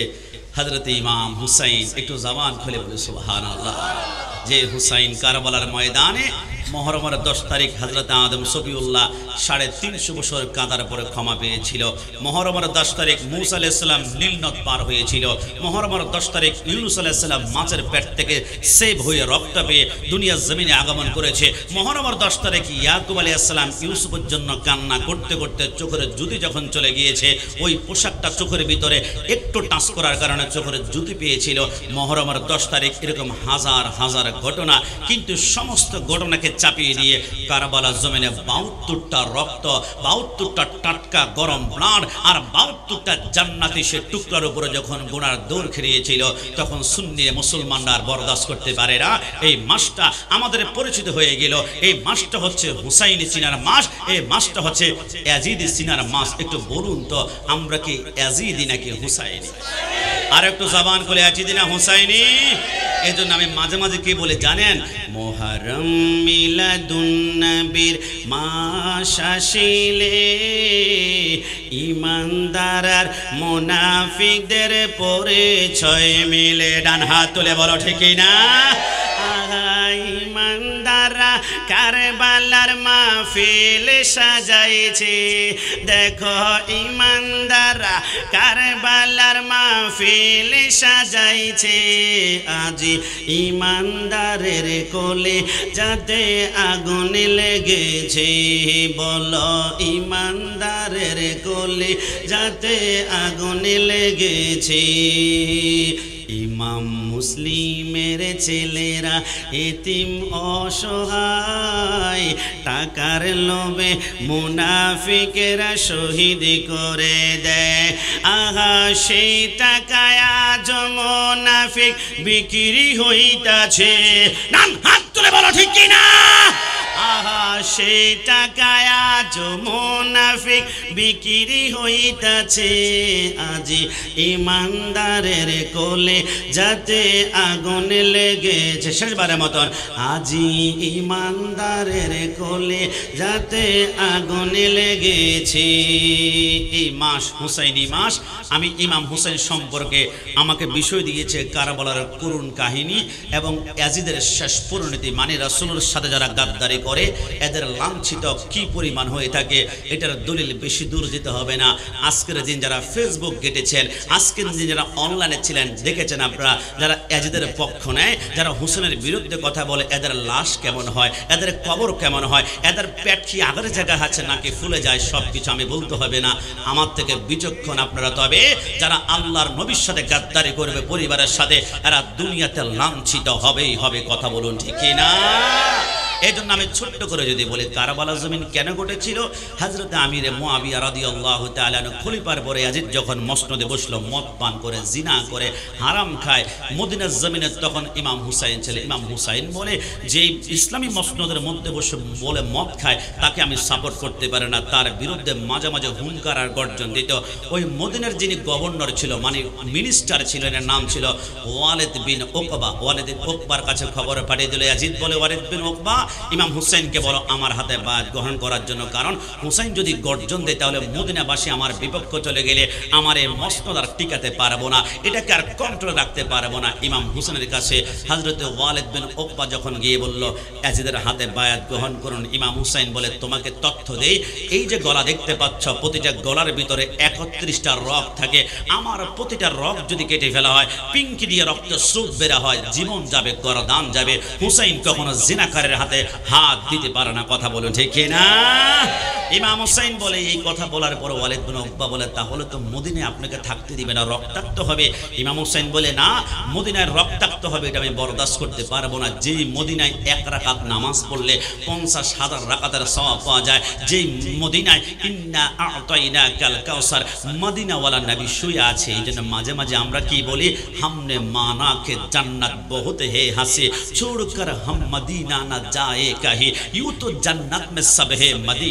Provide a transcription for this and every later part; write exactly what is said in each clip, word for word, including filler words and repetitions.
হযরত ইমাম হুসাইন একটু জবান খুলে বলে সুবহানাল্লাহ। যে হুসাইন কারবালার ময়দানে মুহররমের দশ তারিখ হযরত আদম সফিউল্লাহ সাড়ে তিনশো বছর কাঁদার পরে ক্ষমা পেয়েছিল। মুহররমের দশ তারিখ মূসা আলাইহিস সালাম নীল নদ পার হয়েছিল। মুহররমের দশ তারিখ ইউনূস আলাইহিস সালাম মাছের পেট থেকে সেভ হয়ে রক্ত পেয়ে দুনিয়ার জমিনে আগমন করেছে। মুহররমের দশ তারিখ ইয়াকুব আলাইহিস সালাম ইউসুফের জন্য কান্না করতে করতে চোখের জুতি যখন চলে গিয়েছে, ওই পোশাকটা চোখের ভিতরে একটু টাচ করার কারণে চোখের জুতি পেয়েছিল। মুহররমের দশ তারিখ এরকম হাজার হাজার ঘটনা, কিন্তু সমস্ত ঘটনাকে চাপিয়ে দিয়ে কারবালা জমিনে বাহাত্তরটা রক্ত, বাহাত্তরটা টাটকা গরম ব্লাড আর বাহাত্তরটা জান্নাতি সে টুকরার উপরে যখন গুনার দৌড় খেলিয়েছিল, তখন সুন্নি মুসলমানরা আর বরদাস্ত করতে পারে না। এই মাসটা আমাদের পরিচিত হয়ে গেল। এই মাসটা হচ্ছে হুসাইনি সিনার মাস, এই মাসটা হচ্ছে ইয়াজিদি সিনার মাস। একটু বলুন তো, আমরা কি ইয়াজিদি নাকি হুসাইনি? আর একটু জবান করে ইয়াজিদি না হুসাইনি? এই জন্য আমি মাঝে মাঝে কি বলে জানেন, মুহররম মিলাদুন নবীর মাস আসিলে ইমানদার আর মুনাফিকদের পরিচয় মিলে। ডান হাত তুলে বলো ঠিক না? ইমানদাররা কারবালার মাহফিল সাজাইছে, দেখো ইমানদাররা কারবালার মাহফিল সাজাইছে। আজি ইমানদারের কোলে যাতে আগুন লেগেছে, বলো ইমানদারের কোলে যাতে আগুন লেগেছে। ইমাম মুসলিমের ছেলেরা এতিম অসহায়, টাকার লোভে মুনাফিকেরা শহীদ করে দেয়। আহা সেই টাকায় আজ মুনাফিক বিক্রি হইতাছে। নাম হাত তুলে বলো ঠিক কিনা? আহা সেই টাকায় আজ মুনাফিক বিক্রি হইতাছে। আজি ইমানদারের কোলে যাতে আগুন লেগেছে। শেষবারের মতন, আজি ইমানদারের কোলে যাতে আগুন লেগেছে। এই মাস হুসাইনি মাস। আমি ইমাম হুসাইন সম্পর্কে আমাকে বিষয় দিয়েছে কারবালার করুণ কাহিনী এবং ইয়াজিদের শেষ পরিণতি, মানে রাসূলের সাথে যারা গাদ্দারি করে এদের লাঞ্ছিত কি পরিমাণ হয়ে থাকে, এটার দলিল বেশি দূর যেতে হবে না। আজকের দিন যারা ফেসবুক ঘেটেছেন, আজকের দিন যারা অনলাইনে ছিলেন, দেখেছেন আপনারা যারা ইয়াজিদের পক্ষ নেয়, যারা হুসেনের বিরুদ্ধে কথা বলে, এদের লাশ কেমন হয়, এদের কবর কেমন হয়, এদের পেট কি আগের জায়গা আছে নাকি ফুলে যায়, সব কিছু আমি বলতে হবে না। আমার থেকে বিচক্ষণ আপনারা। তবে যারা আল্লাহর নবীর সাথে গাদ্দারি করবে পরিবারের সাথে, এরা দুনিয়াতে লাঞ্ছিত হবেই হবে। কথা বলুন ঠিক না? এই জন্য আমি ছোট্ট করে যদি বলি, কারবালা জমিন কেন ঘটেছিল? হযরত আমিরে মুআবিয়া রাদিয়াল্লাহু তাআলা আনহু খলিফার পরে ইয়াজিদ যখন মসনদে বসলো, মদ পান করে, জিনা করে, হারাম খায়, মদিনার জমিনে তখন ইমাম হুসাইন ছিল। ইমাম হুসাইন বলে যে ইসলামী মসনদের মধ্যে বসে বলে মদ খায়, তাকে আমি সাপোর্ট করতে পারি না। তার বিরুদ্ধে মাঝে মাঝে হুঙ্কার আর গর্জন দিত। ওই মদিনার যিনি গভর্নর ছিল, মানে মিনিস্টার ছিল, এর নাম ছিল ওয়ালিদ বিন উকবা। ওয়ালিদ বিন উকবার কাছে খবর পাঠিয়ে দিল। ইয়াজিদ বলে, ওয়ালিদ বিন উকবা, ইমাম হুসাইনকে বলো আমার হাতে বায়াত গ্রহণ করার জন্য, কারণ হুসাইন যদি গর্জন দেয় তাহলে মদিনাবাসী আমার বিপক্ষে চলে গেলে আমার এই মসনদ আর টিকাতে পারবো না, এটাকে আর কন্ট্রোল রাখতে পারবো না। ইমাম হুসাইনের কাছে হযরত ওয়ালিদ বিন উকবা যখন গিয়ে বলল ইয়াজিদের হাতে বায়াত গ্রহণ করুন, ইমাম হুসাইন বলে তোমাকে তথ্য দেই, এই যে গলা দেখতে পাচ্ছ, প্রতিটা গলার ভিতরে একত্রিশটা রগ থাকে। আমার প্রতিটা রগ যদি কেটে ফেলা হয়, পিঙ্কি দিয়ে রক্ত স্রোত বেরা হয়, জীবন যাবে, গরদান যাবে। হুসাইন কখনো জিনাকারের হাতে হাত দিতে পারে না। কথা বলুন ঠিক না? ইমাম হুসাইন বলে, এই কথা বলার পর ওয়ালিদ বিন উকবা বলে, তাহলে তো মদিনায় আপনাকে থাকতে দিবে না, রক্তাক্ত হবে। ইমাম হুসাইন বলে, না, মদিনায় রক্তাক্ত হবে এটা আমি বরদাস্ত করতে পারবো না। যেই মদিনায় এক রাকাত নামাজ পড়লে পঞ্চাশ হাজার রাকাতের সওয়াব পাওয়া যায়, যেই মদিনায় ইন্না আ'তাইনাকাল কাউসার মদিনাওয়ালা নবী শুয়ে আছে। এই জন্য মাঝে মাঝে আমরা কি বলি, হামনে মানা কে জান্নাত বহুত হে হাসে छोड़कर हम मदीना न जाए कहीं यूं तो जन्नत में सब है मदीना नहीं।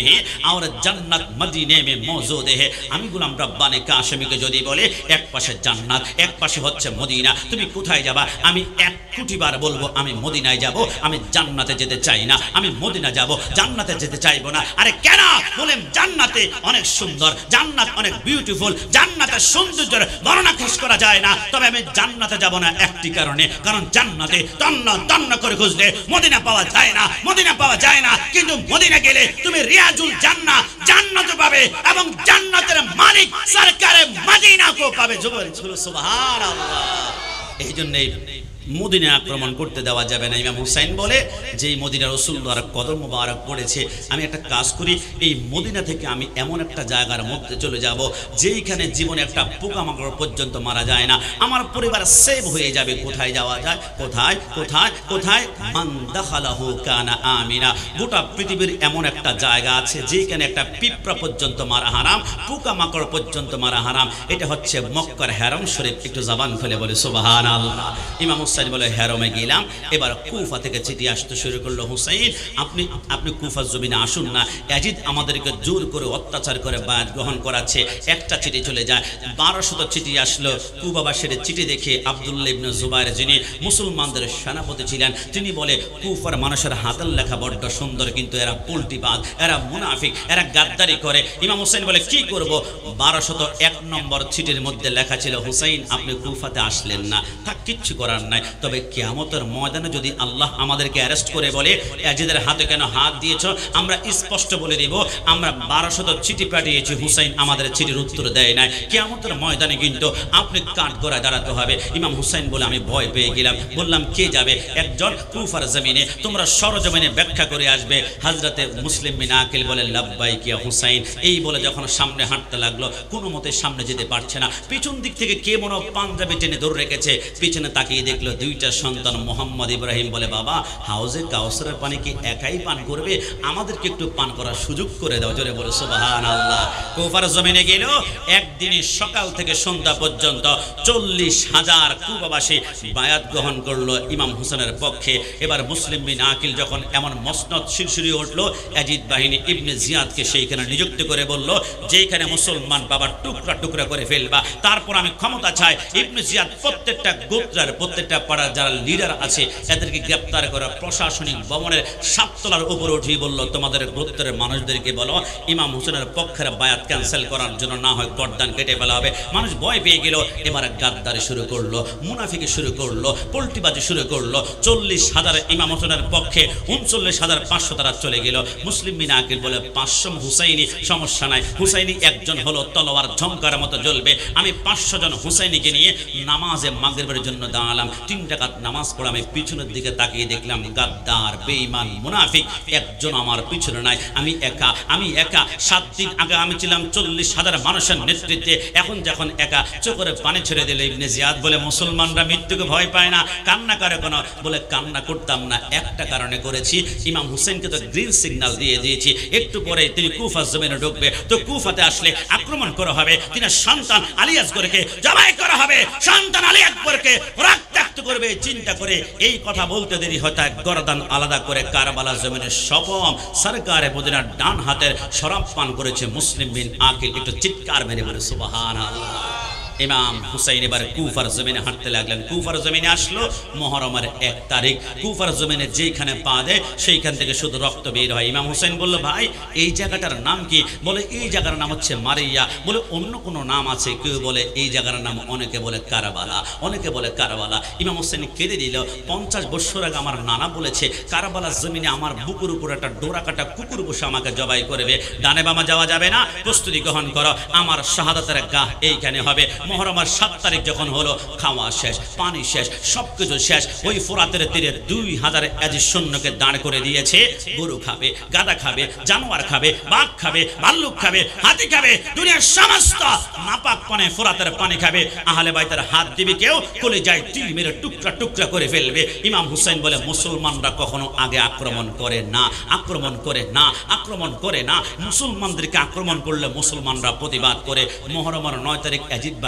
है और जन्नत मदीने में मौजूद है। আমি গোলাম রব্বানী কাশেমীকে যদি বলে এক পাশে জান্নাত এক পাশে হচ্ছে মদিনা, তুমি কোথায় যাবা? আমি এক কোটি বার বলবো আমি মদিনায় যাব, আমি জান্নাতে যেতে চাই না। আমি মদিনা যাব, জান্নাতে যেতে চাইবো না। আরে কেন? বলেন জান্নাতে অনেক সুন্দর, জান্নাত অনেক বিউটিফুল, জান্নাতের সৌন্দর্যের বর্ণনা শেষ করা যায় না। তবে আমি জান্নাতে যাব না একটি কারণে, কারণ জান্নাতে তন্ন তন্ন করে খুঁজলে মদিনা পাওয়া যায় না, মদিনা পাওয়া যায় না। কিন্তু মদিনা গেলে তুমি রিয়াজুল জান্নাহ জান্নাত পাবে এবং জান্নাতের মালিক সরকারে মদিনাকেও পাবে। জোরে সুবহানাল্লাহ। এই জন্যই মদিনা আক্রমণ করতে দেওয়া যাবে না। ইমাম হুসাইন বলে যে মদিনা রাসূলুল্লাহর কদম মোবারক পড়েছে, আমি একটা কাজ করি, এই মদিনা থেকে আমি এমন একটা জায়গার মধ্যে চলে যাব যেইখানে জীবনে একটা পোকামাকড় পর্যন্ত মারা যায় না, আমার পরিবার সেভ হয়ে যাবে। কোথায় যাওয়া যায়? কোথায় কোথায় কোথায়? মান দাখালাহু কানা আমিনা। গোটা পৃথিবীর এমন একটা জায়গা আছে যেখানে একটা পিঁপড়া পর্যন্ত মারা হারাম, পোকামাকড় পর্যন্ত মারা হারাম। এটা হচ্ছে মক্কার হারাম শরীফ। একটু জবান খুলে বলে সুবহানাল্লাহ। ইমাম হুসাইন বলে হেরমে গেলাম। এবার কুফা থেকে চিঠি আসতে শুরু করলো, হুসাইন আপনি আপনি কুফার জমিনে আসুন না, ইয়াজিদ আমাদেরকে জোর করে অত্যাচার করে বায়াত গ্রহণ করাচ্ছে। একটা চিঠি চলে যায়, বারোশত চিঠি আসলো। কুফাবাসীর চিঠি দেখে আব্দুল্লাহ ইবনে জুবায়ের যিনি মুসলমানদের সেনাপতি ছিলেন, তিনি বলে কুফার মানুষের হাতের লেখা বড্ড সুন্দর, কিন্তু এরা পোল্টিবাজ, এরা মুনাফিক, এরা গাদ্দারি করে। ইমাম হুসাইন বলে কি করব? বারোশত এক নম্বর চিঠির মধ্যে লেখা ছিল, হুসাইন আপনি কুফাতে আসলেন না, থাক কিচ্ছু করার নাই, তবে কিয়ামতের ময়দানে যদি আল্লাহ আমাদেরকে অ্যারেস্ট করে বলে ইয়াজিদের হাতে কেন হাত দিয়েছো, আমরা স্পষ্ট বলে দিব আমরা বারোশত চিঠি পাঠিয়েছি, হুসাইন আমাদের চিঠির উত্তর দেয় নাই। কিয়ামতের ময়দানে কিন্তু আপনি কাঠ গড়ায় দাঁড়াতে হবে। ইমাম হুসাইন বলে আমি ভয় পেয়ে গেলাম, বললাম কে যাবে? একজন কুফার জমিনে, তোমরা সরজমিনে ব্যাখ্যা করে আসবে। হযরতে মুসলিম বিন আকিল বলে লাব্বাইক ইয়া হুসাইন। এই বলে যখন সামনে হাঁটতে লাগলো, কোনো মতে সামনে যেতে পারছে না, পিছন দিক থেকে কে মনে পাঞ্জাবি টেনে ধরে রেখেছে। পিছনে তাকিয়ে দেখলো দুইটা সন্তান। মোহাম্মদ ইব্রাহিম বলে বাবা হাউজে কাউসারের পানি কি একাই পান করবে? আমাদেরকে একটু পান করার সুযোগ করে দাও। জোরে বলে সুবহানাল্লাহ। কুফার জমিনে গেল, একদিনে সকাল থেকে সন্ধ্যা পর্যন্ত চল্লিশ হাজার কুফাবাসী বায়াত গ্রহণ করলো ইমাম হুসাইনের পক্ষে। এবার মুসলিম বিন আকিল যখন এমন মসনদ শিরশিরি উঠলো, ইয়াজিদ বাহিনী ইবনে জিয়াদকে সেইখানে নিযুক্ত করে বলল যেখানে মুসলমান বাবা টুকরা টুকরা করে ফেলবা, তারপর আমি ক্ষমতা চাই। ইবনে জিয়াদ প্রত্যেকটা গোত্রের প্রত্যেকটা পাড়ার যারা লিডার আছে এদেরকে গ্রেপ্তার করে প্রশাসনিক ভবনের সাততলার উপরে উঠিয়ে বলল তোমাদের গোত্রের মানুষদেরকে বলো ইমাম হুসেনের পক্ষের বায়াত ক্যান্সেল করার জন্য, না হয় গর্দান কেটে ফেলা হবে। মানুষ ভয় পেয়ে গেল। এবার গাদ্দারি শুরু করলো, মুনাফিকি শুরু করলো, পোল্টিবাজি শুরু করলো। চল্লিশ হাজার ইমাম হুসেনের পক্ষে উনচল্লিশ হাজার পাঁচশো তারা চলে গেল। মুসলিম বিন আকিল বলে পাঁচশো হুসাইনি, সমস্যা নাই, হুসাইনি একজন হলো তলোয়ার ঝংকার মতো জ্বলবে। আমি পাঁচশো জন হুসাইনিকে নিয়ে নামাজে মাগরিবের জন্য দাঁড়ালাম। তিন রাকাত নামাজ পড়ে আমি পিছনের দিকে তাকিয়ে দেখলাম গাদ্দার বেঈমান মুনাফিক একজন আমার পিছনে নাই, আমি একা, আমি একা। সাত দিন আগে আমি ছিলাম চল্লিশ হাজার মানুষের নেতৃত্বে, এখন যখন একা। চোখের পানি ছেড়ে দিলে ইবনে জিয়াদ বলে মুসলমানরা মৃত্যুকে ভয় পায় না, কান্না করে কেন? বলে কান্না করতাম না, একটা কারণে করেছি, ইমাম হুসেনকে তো গ্রিন সিগন্যাল দিয়ে দিয়েছি, একটু পরে তিনি কুফা জমিনে ঢুকবে, তো কুফাতে আসলে আক্রমণ করা হবে, তিনি সন্তান আলী আসগরকে জবাই করা হবে, সন্তান আলী আকবরকে রক্তাক্ত করবে। চিন্তা করে এই কথা বলতে দেরি হয়তো গর্দান আলাদা করে কারবালা জমিনের সপম সরকারে মদিনার ডান হাতের শরাব পান করেছে মুসলিম বিন আকিল। একটু চিৎকার মেরে বলে সুবহানাল্লাহ। ইমাম হুসাইন এবার কুফার জমিনে হাঁটতে লাগলেন। কুফার জমিনে আসলো মুহররমের এক তারিখ। কুফার জমিনে যেখানে পা দেয় সেইখান থেকে শুধু রক্ত বের হয়। ইমাম হুসাইন বলল ভাই এই জায়গাটার নাম কি? বলে এই জায়গার নাম হচ্ছে মারিয়া। বলে অন্য কোনো নাম আছে? কেউ বলে এই জায়গার নাম, অনেকে বলে কারবালা, অনেকে বলে কারবালা। ইমাম হুসাইন কেঁদে দিল, পঞ্চাশ বছর আগে আমার নানা বলেছে কারবালার জমিনে আমার বুকুর উপর একটা ডোরা কাটা কুকুর বসে আমাকে জবাই করবে, ডানে বামা যাওয়া যাবে না, প্রস্তুতি গ্রহণ করো, আমার শাহাদাতের গাহ এইখানে হবে। মুহররমের সাত তারিখ যখন হলো, খাওয়া শেষ, পানি শেষ, সবকিছু শেষ। ওই ফোরাতের তীরে দুই হাজার এজি সৈন্যকে দাঁড় করে দিয়েছে। গরু খাবে, গাদা খাবে, জানোয়ার খাবে, বাঘ খাবে, ভাল্লুক খাবে, হাতি খাবে, দুনিয়ার সমস্ত নাপাক পানে ফোরাতের পানি খাবে। আহলে বাইতের হাত দিবে কেউ, কলিজায় তিল মেরে টুকরা টুকরা করে ফেলবে। ইমাম হুসাইন বলে মুসলমানরা কখনো আগে আক্রমণ করে না, আক্রমণ করে না, আক্রমণ করে না। মুসলমানদেরকে আক্রমণ করলে মুসলমানরা প্রতিবাদ করে। মুহররমের নয় তারিখ ইয়াজিদ বাহিনী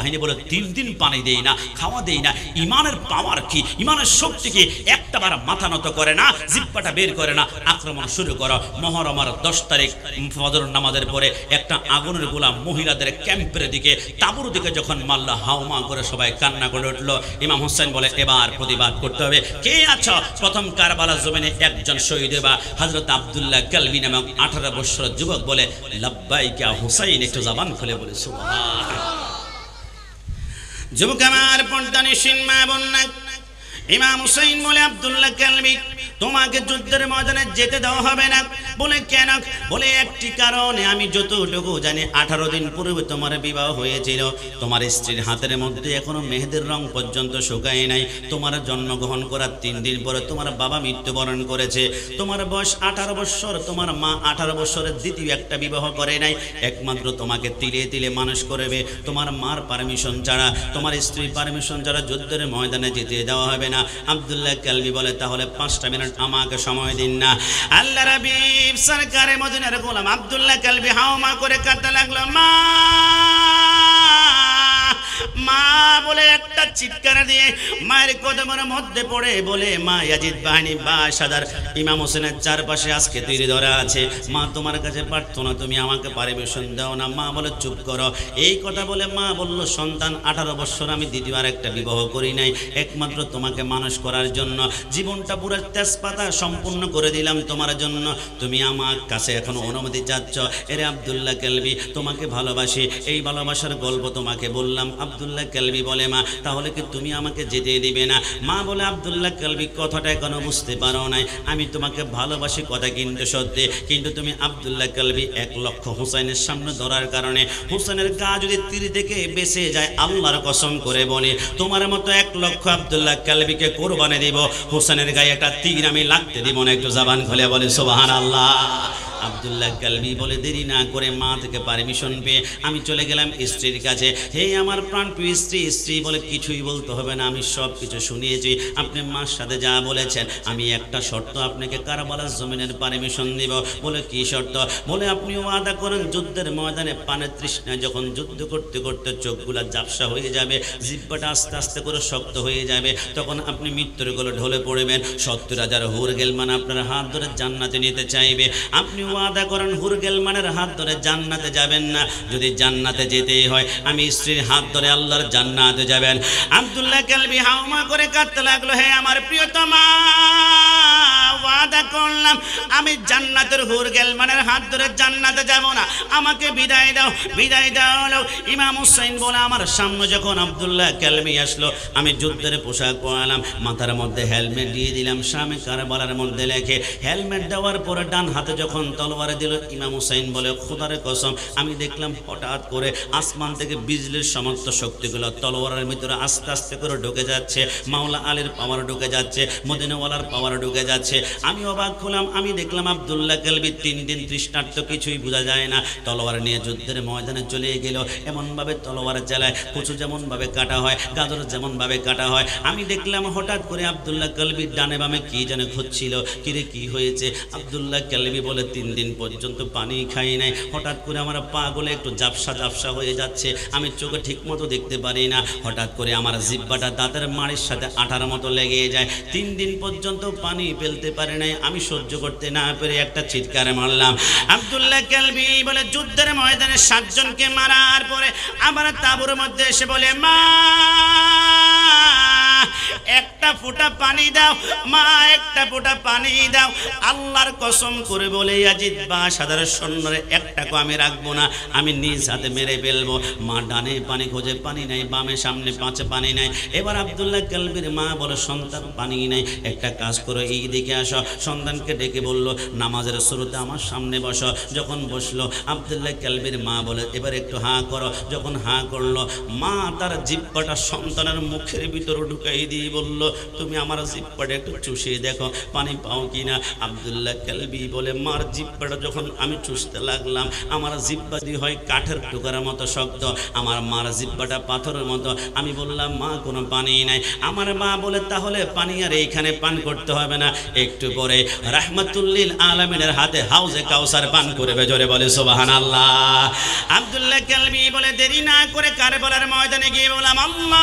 বাহিনী বলে তিন দিন পানি দেই না, খাওয়া দেই না। ইমানের পাওয়ার কি, ইমানের শক্তি কি, একটা বার মাথা নত করে না, জিব্বাটা বের করে না, আক্রমণ শুরু করো। মহরমার দশ তারিখ ফজর নামাজের পরে একটা আগুনের গোলা মহিলাদের ক্যাম্পের দিকে, তাঁবুর দিকে যখন মাল্লা, হাউমা করে সবাই কান্না করে উঠলো। ইমাম হোসেন বলে এবার প্রতিবাদ করতে হবে। কে আছো? প্রথম কারবালার জমিনে একজন শহীদ বা হযরত আব্দুল্লাহ কালবি নামক আঠারো বছরের যুবক বলে লাব্বাইকা হুসাইন। একটু জবান খুলে বলে সুবহানাল্লাহ। যুবক আমার পর্দানিসীন মা বোনা, ইমাম হুসাইন বলে আব্দুল্লাহ কালবি তোমাকে যুদ্ধের ময়দানে যেতে দেওয়া হবে না। বলে কেন? বলে একটি কারণে, আমি যতটুকু জানি আঠারো দিন পূর্বে তোমার বিবাহ হয়েছিল, তোমার স্ত্রীর হাতের মধ্যে এখনো মেহেদির রং পর্যন্ত শুকায় নাই। তোমার জন্মগ্রহণ করার তিন দিন পরে তোমার বাবা মৃত্যুবরণ করেছে। তোমার বয়স আঠারো বছর, তোমার মা আঠারো বছরের দ্বিতীয় একটা বিবাহ করে নাই। একমাত্র তোমাকে তিলে তিলে মানুষ করবে। তোমার মার পারমিশন ছাড়া, তোমার স্ত্রীর পারমিশন ছাড়া যুদ্ধের ময়দানে যেতে দেওয়া হবে না। আব্দুল্লাহ কালবি বলে তাহলে পাঁচটা মিনিট আমাকে সময় দিন না। আল্লাহ রাবিব সরকারে মদিনার গোলাম আব্দুল্লাহ কালবি হাওমা করে কাঁদতে লাগলো, মা মা বলে একটা চিৎকার দিয়ে মায়ের কদমের মধ্যে পড়ে বলে, মা ইয়াজিদ বাহিনী বাসাদার ইমাম হোসেনের চারপাশে আজকে তৈরি ধরা আছে। মা তোমার কাছে প্রার্থনা, তুমি আমাকে পারমিশন দাও না। মা বলে চুপ করো। এই কথা বলে মা বলল, সন্তান আঠারো বছর আমি দ্বিতীয়বার একটা বিবাহ করি নাই, একমাত্র তোমাকে মানুষ করার জন্য জীবনটা পুরো তেজপাতা সম্পূর্ণ করে দিলাম তোমার জন্য। তুমি আমার কাছে এখন অনুমতি চাচ্ছ। এরে আব্দুল্লাহ কালবি তোমাকে ভালোবাসি, এই ভালোবাসার গল্প তোমাকে বললাম। আব্দুল্লাহ কালবি বলে, মা তাহলে কি তুমি আমাকে যেতে দিবে না? মা বলে, আব্দুল্লাহ কালবি কথাটা এখনো বুঝতে পারো নাই, আমি তোমাকে ভালোবাসি কথা কিন্তু সত্যি, কিন্তু তুমি আব্দুল্লাহ কালবি এক লক্ষ হুসাইনের সামনে ধরার কারণে হুসাইনের গা যদি তীর থেকে বেঁচে যায়, আল্লাহর কসম করে বলি তোমার মতো এক লক্ষ আব্দুল্লাহ কালবিকে কোরবানি দিব, হুসাইনের গায়ে একটা তীর আমি লাগতে দিব না। একটু জবান খুলে বলে সুবহানাল্লাহ। আব্দুল্লাহ কালবি বলে দেরি না করে মা থেকে পারমিশন পেয়ে আমি চলে গেলাম স্ত্রীর কাছে। হে আমার প্রাণপ্রিয় স্ত্রী। স্ত্রী বলে কিছুই বলতে হবে না, আমি সব কিছু শুনিয়েছি, আপনি মার সাথে যা বলেছেন। আমি একটা শর্ত আপনাকে কারবালার জমিনের পারমিশন দিব। বলে কি শর্ত? বলে আপনি ওয়াদা করেন যুদ্ধের ময়দানে পানের তৃষ্ণায় যখন যুদ্ধ করতে করতে চোখগুলা ঝাপসা হয়ে যাবে, জিহ্বাটা আস্তে আস্তে করে শক্ত হয়ে যাবে, তখন আপনি মৃত্যুর কোলে ঢলে পড়বেন। সত্তর হাজার হুর গেলমান আপনার হাত ধরে জান্নাতে নিতে চাইবে। আপনি ওয়াদা করেন হুর গেলমানের হাত ধরে জান্নাতে যাবেন না। যদি জান্নাতে যেতেই হয় আমি স্ত্রীর হাত ধরে আল্লাহর জান্নাতে যাবেন। আব্দুল্লাহ কালবি হাওমা করে কাঁদতে লাগলো, হে আমার প্রিয়তমা, ওয়াদা করলাম আমি জান্নাতের হুর গেলমানের হাত ধরে জান্নাতে যাব না, আমাকে বিদায় দাও, বিদায় দাও। ইমাম হুসাইন বলে, আমার সামনে যখন আব্দুল্লাহ কালবি আসলো, আমি যুদ্ধের পোশাক পরালাম, মাথার মধ্যে হেলমেট দিয়ে দিলাম, সামনে কারবালার মধ্যে লেখে। হেলমেট দেওয়ার পরে ডান হাতে যখন তলোয়ার দিল, ইমাম হুসাইন বলে খোদার কসম আমি দেখলাম হঠাৎ করে আসমান থেকে বিজলির সমস্ত শক্তিগুলো তলোয়ারের ভিতরে আস্তে আস্তে করে ঢুকে যাচ্ছে। মাওলা আলীর পাওয়ার ঢুকে যাচ্ছে, মদিনাওয়ালার পাওয়ার ঢুকে যাচ্ছে। আমি অবাক হলাম, আমি দেখলাম আব্দুল্লাহ কালবি তিন দিন তৃষ্ণার্ত, কিছুই বোঝা যায় না, তলোয়ার নিয়ে যুদ্ধের ময়দানে চলে গেল। এমনভাবে তলোয়ার চালায়, কুচু যেমনভাবে কাটা হয়, গাজর যেমনভাবে কাটা হয়। আমি দেখলাম হঠাৎ করে আব্দুল্লাহ কালবির ডানে বামে কি যেন ঘুরছিল। কিরে কি হয়েছে? আব্দুল্লাহ কালবি বলে, তিন দিন পর্যন্ত পানি খাই নাই, হঠাৎ করে আমার পা গুলো একটু ঝাপসা ঝাপসা হয়ে যাচ্ছে, আমি চোখে ঠিক মতো দেখতে পারি না, হঠাৎ করে আমার জিহ্বাটা দাঁতের মাড়ির সাথে আঠার মতো লেগে যায়। তিন দিন পর্যন্ত পানি ফেলতে পারে নাই। আমি সহ্য করতে না পেরে একটা চিৎকার মারলাম। আব্দুল্লাহ কালবি বলে, যুদ্ধের ময়দানে সাতজনকে মারার পরে আবার তাঁবুর মধ্যে এসে বলে, মা একটা ফোঁটা পানি দাও, মা একটা ফোঁটা পানি দাও। আল্লাহর কসম করে বলে, ইয়াজিদ বা সাধারণ সৈন্যরে একটাকে আমি রাখবো না, আমি নিজ হাতে মেরে ফেলবো। মা ডানে পানি খোঁজে, পানি নাই, বামে সামনে পাঁচে পানি নাই। এবার আব্দুল্লাহ কালবির মা বলে, সন্তান পানি নাই, একটা কাজ করো, এই দিকে আসো। সন্তানকে ডেকে বলল, নামাজের শুরুতে আমার সামনে বসো। যখন বসলো, আব্দুল্লাহ কালবির মা বলে, এবার একটু হাঁ করো। যখন হাঁ করলো, মা তার জিহ্বাটা সন্তানের মুখের ভিতরে ঢুকাই দিয়ে বলল, তুমি আমার জিহ্বাটা একটু চুষিয়ে দেখো পানি পাও কিনা। আব্দুল্লাহ কালবি বলে মার জিহ্বাটা যখন আমি চুষতে লাগলাম আমার জিহ্বা দিয়ে হয় কাঠের টুকরার মতো শক্ত, আমার মার জিহ্বাটা পাথরের মতো। আমি বললাম মা কোনো পানি নাই। আমার মা বলে তাহলে পানি আর এইখানে পান করতে হবে না, একটু পরে রাহমাতুল্লিল আলামিনের হাতে হাউজে কাউসার পান করবে। জোরে বলে সুবহানাল্লাহ। আব্দুল্লাহ কালবি বলে দেরি না করে কারবালার ময়দানে গিয়ে বললাম আল্লাহ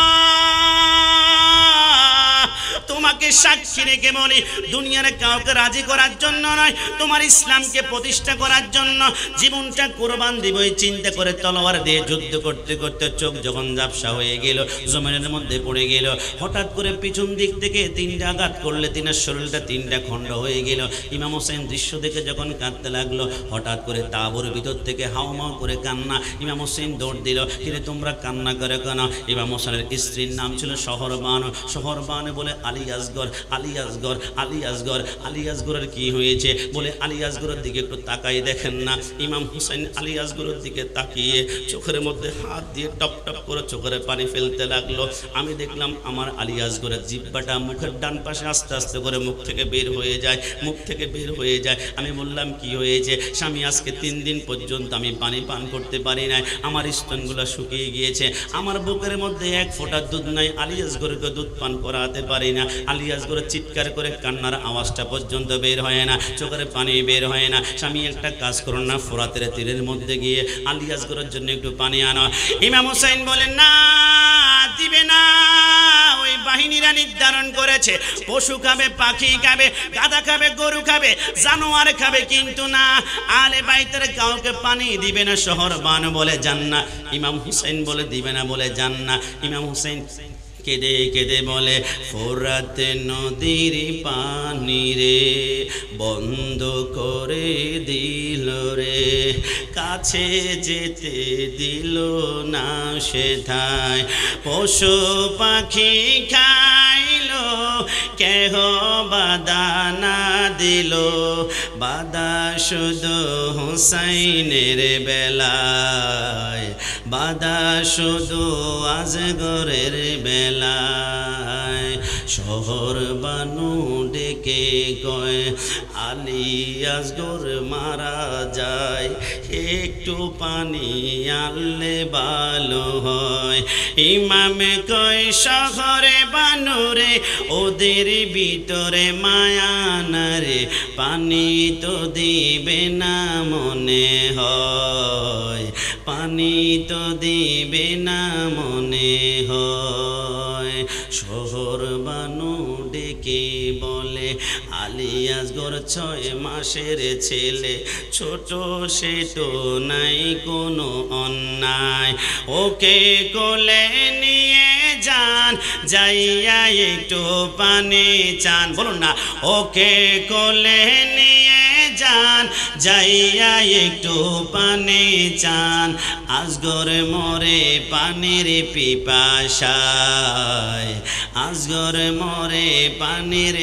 তোমাকে সাক্ষী রেখে বলি দুনিয়ার কাউকে রাজি করার জন্য নয়, তোমার ইসলামকে প্রতিষ্ঠা করার জন্য জীবনটা কোরবান দিব এই চিন্তা করে তলোয়ার দিয়ে যুদ্ধ করতে করতে চোখ যখন ঝাপসা হয়ে গেল, জমিনের মধ্যে পড়ে গেল। হঠাৎ করে পিছন দিক থেকে তিনটা আঘাত করলে তিনার শরীরটা তিনটা খণ্ড হয়ে গেল। ইমাম হোসেন দৃশ্য দেখে যখন কাঁদতে লাগলো, হঠাৎ করে তাঁবুর ভিতর থেকে হাউমাউ করে কান্না। ইমাম হোসেন দৌড় দিল, কিন্তু তোমরা কান্না করে কেন? ইমাম হোসেনের স্ত্রীর নাম ছিল শহরবানু। শহরবানু বলে আলী আসগর, আলী আসগর, আলী আসগর, আলী আসগরের কি হয়েছে? বলে আলী আসগরের দিকে একটু তাকাই দেখেন না। ইমাম হুসাইন আলী আসগরের দিকে তাকিয়ে চোখের মধ্যে হাত দিয়ে টপ টপ করে চোখের পানি ফেলতে লাগলো। আমি দেখলাম আমার আলী আসগরের জিহ্বাটা মুখের ডান পাশে আস্তে আস্তে করে মুখ থেকে বের হয়ে যায়, মুখ থেকে বের হয়ে যায়। আমি বললাম কি হয়েছে? স্বামী আজকে তিন দিন পর্যন্ত আমি পানি পান করতে পারি নাই, আমার স্তনগুলো শুকিয়ে গিয়েছে, আমার বুকের মধ্যে এক ফোঁটা দুধ নাই, আলী আসগরকে দুধ পান করাতে পারি না। আলী আসগর চিৎকার করে কান্নার আওয়াজটা পর্যন্ত বের হয় না, চোখের পানি বের হয় না। স্বামী একটা কাজ করুন না, ফোরাতের তীরের মধ্যে গিয়ে আলী আসগরের জন্য একটু পানি আনো। ইমাম হোসেন বলেন না, দিবে না। ওই বাহিনীরা নির্ধারণ করেছে পশু খাবে, পাখি খাবে, গাধা খাবে, গরু খাবে, জানোয়ার খাবে, কিন্তু না আলে বাইতের কাউকে পানি দিবে না। শহরবানু বলে যান না। ইমাম হুসাইন বলে দিবে না, বলে যান না। ইমাম হুসাইন কেঁদে কেঁদে বলে ফোরাত নদীর পানি রে বন্ধ করে দিল রে, কাছে যেতে দিল না সেথায়, পশু পাখি খাইল কেহ বাধা না দিল, বাধা শুধু হুসাইনের বেলায়, বাধা শুধু আজগরের বেলায়। শহরবানু ডেকে কয় আলী আসগর মারা যায়, একটু পানি আনলে ভালো হয়। ইমামে কয় শহরে বানুরে ওদের ভিতরে মায়া না রে, পানি তো দিবে না মনে হয়, পানি তো দিবে না মনে হয়। শহরবানু ডেকে বলে আলী আসগর ছয় মাসের ছেলে, ছোট সে তো নাই কোনো অন্যায়, ওকে কোলে নিয়ে যান, যাইয়া একটু পানি চান। বলুন না, ওকে কোলে নিয়ে যান, যাইয়া একটু পানি চান, আসগর মরে পানির পিপাসায়, আসগর মরে পানির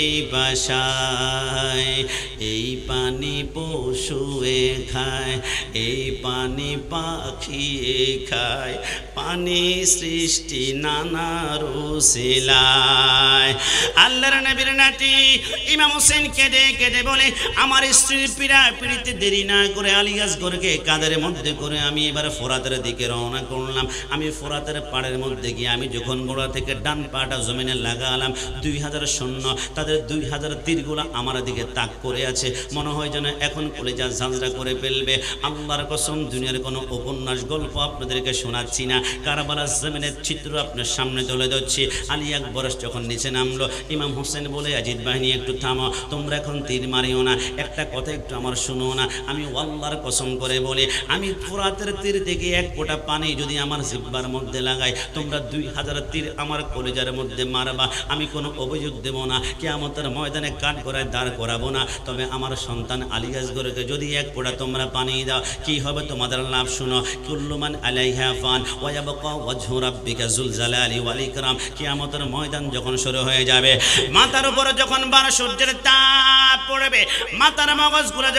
পিপাসায়। এই পানি পশুয়ে খায়, এই পানি পাখিয়ে খায়, পানি সৃষ্টি নানা রুসিলায়। আল্লাহর নবীর নাতি ইমাম হোসেন কেঁদে কেঁদে বলে আমার স্ত্রীর পীড়া পিড়িতে দেরি না করে আলী আসগরকে কাঁধের মধ্যে করে আমি এবার ফোরাতের দিকে রওনা করলাম। আমি ফোরাতের পাড়ের মধ্যে গিয়ে আমি যখন গোড়া থেকে ডান পাটা জমিনে লাগালাম, দুই হাজার সৈন্য তাদের দুই হাজার তীরগুলা আমার দিকে তাক করে আছে, মনে হয় যেন এখন কলিজা ঝাঁঝরা করে ফেলবে। আল্লাহর কসম দুনিয়ার কোনো উপন্যাস গল্প আপনাদেরকে শোনাচ্ছি না, কারবালার জমিনের চিত্র আপনার সামনে তুলে ধরছি। আলী আকবর যখন নিচে নামলো, ইমাম হোসেন বলে আজিদ বাহিনী একটু থামো, তোমরা এখন তীর মারিও না, একটা কথা একটু আমার শুনো না। আমি আল্লাহর কসম করে বলি, আমি ফোরাতের তীর থেকে এক ফোঁটা পানি যদি আমার জিহ্বার মধ্যে লাগাই, তোমরা দুই হাজার তীর আমার কলিজার মধ্যে মারবা, আমি কোনো অভিযোগ দেব না, কিয়ামতের ময়দানে কাঠ করায় দাঁড় করাবো না। তবে আমার সন্তান আলী আসগরকে যদি এক ফোঁটা তোমরা পানি দাও, কি হবে তোমাদের লাভ? শুনো, কুল্লু মান আলাইহা ফান ওয়া ইয়াবকা ওয়াজহু রাব্বিকা যুল জালালি ওয়াল ইকরাম। কিয়ামতের ময়দান যখন শুরু হয়ে যাবে, মাথার উপরে যখন বার সূর্যের তাপ পড়বে, মাথার মগজগুলো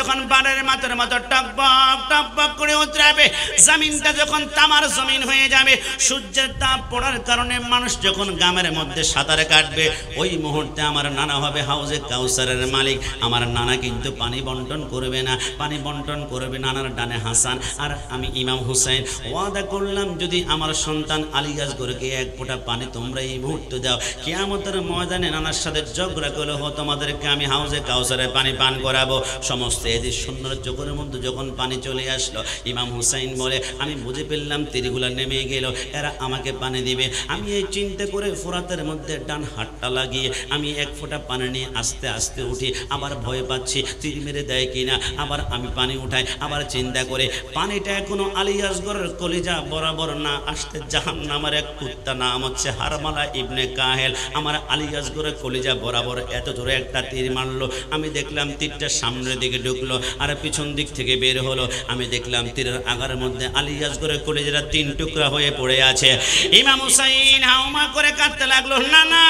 যখন বানের মাথার মতো টকবক টকবক করে উতরাবে, জমিনটা যখন তামার জমিন হয়ে যাবে, সূর্যের তাপ পড়ার কারণে মানুষ যখন গামের মধ্যে সাঁতার কাটবে, ওই মুহূর্তে আমার নানা হবে হাউজে কাউসারের মালিক। আমার নানা কিন্তু পানি বন্টন করবে না, পানি বন্টন করবে নানার ডানে হাসান আর আমি ইমাম হুসাইন। ওয়াদা করলাম যদি আমার সন্তান আলী আসগরকে এক ফোঁটা পানি তোমরা এই মুহূর্তে দাও, কিয়ামতের ময়দানে নানার সাথে ঝগড়া করলে হো তোমাদেরকে আমি হাউজে কাউসারের পানি পান করাবো। সমস্ত এদের সুন্দর চোখের মধ্যে যখন পানি চলে আসলো, ইমাম হুসাইন বলে আমি বুঝে ফেললাম তীরগুলা নেমে গেল, এরা আমাকে পানি দিবে। আমি এই চিন্তা করে ফোরাতের মধ্যে ডান হাতটা লাগিয়ে আমি এক ফোঁটা পানি নিয়ে আস্তে আস্তে উঠি, আবার ভয় পাচ্ছি তীর মেরে দেয় কিনা, আবার আমি পানি উঠাই, আবার চিন্তা করে পানিটা এখনো আলী আসগরের কলিজা বরাবর না আসতে জাহান্নামের এক কুত্তা নাম হচ্ছে হারমালা ইবনে কাহেল আমার আলী আসগরের কলিজা বরাবর এত জোরে একটা তীর মারলো। আমি দেখলাম তীরটা সামনের দিকে ঢুকলো আর পিছন দিক থেকে বের হলো। আমি দেখলাম তীরের আগার মধ্যে আলী আসগরের কলিজাটা তিন টুকরা হয়ে পড়ে আছে। ইমাম হুসাইন হাউমা করে কাঁদতে লাগলো, না না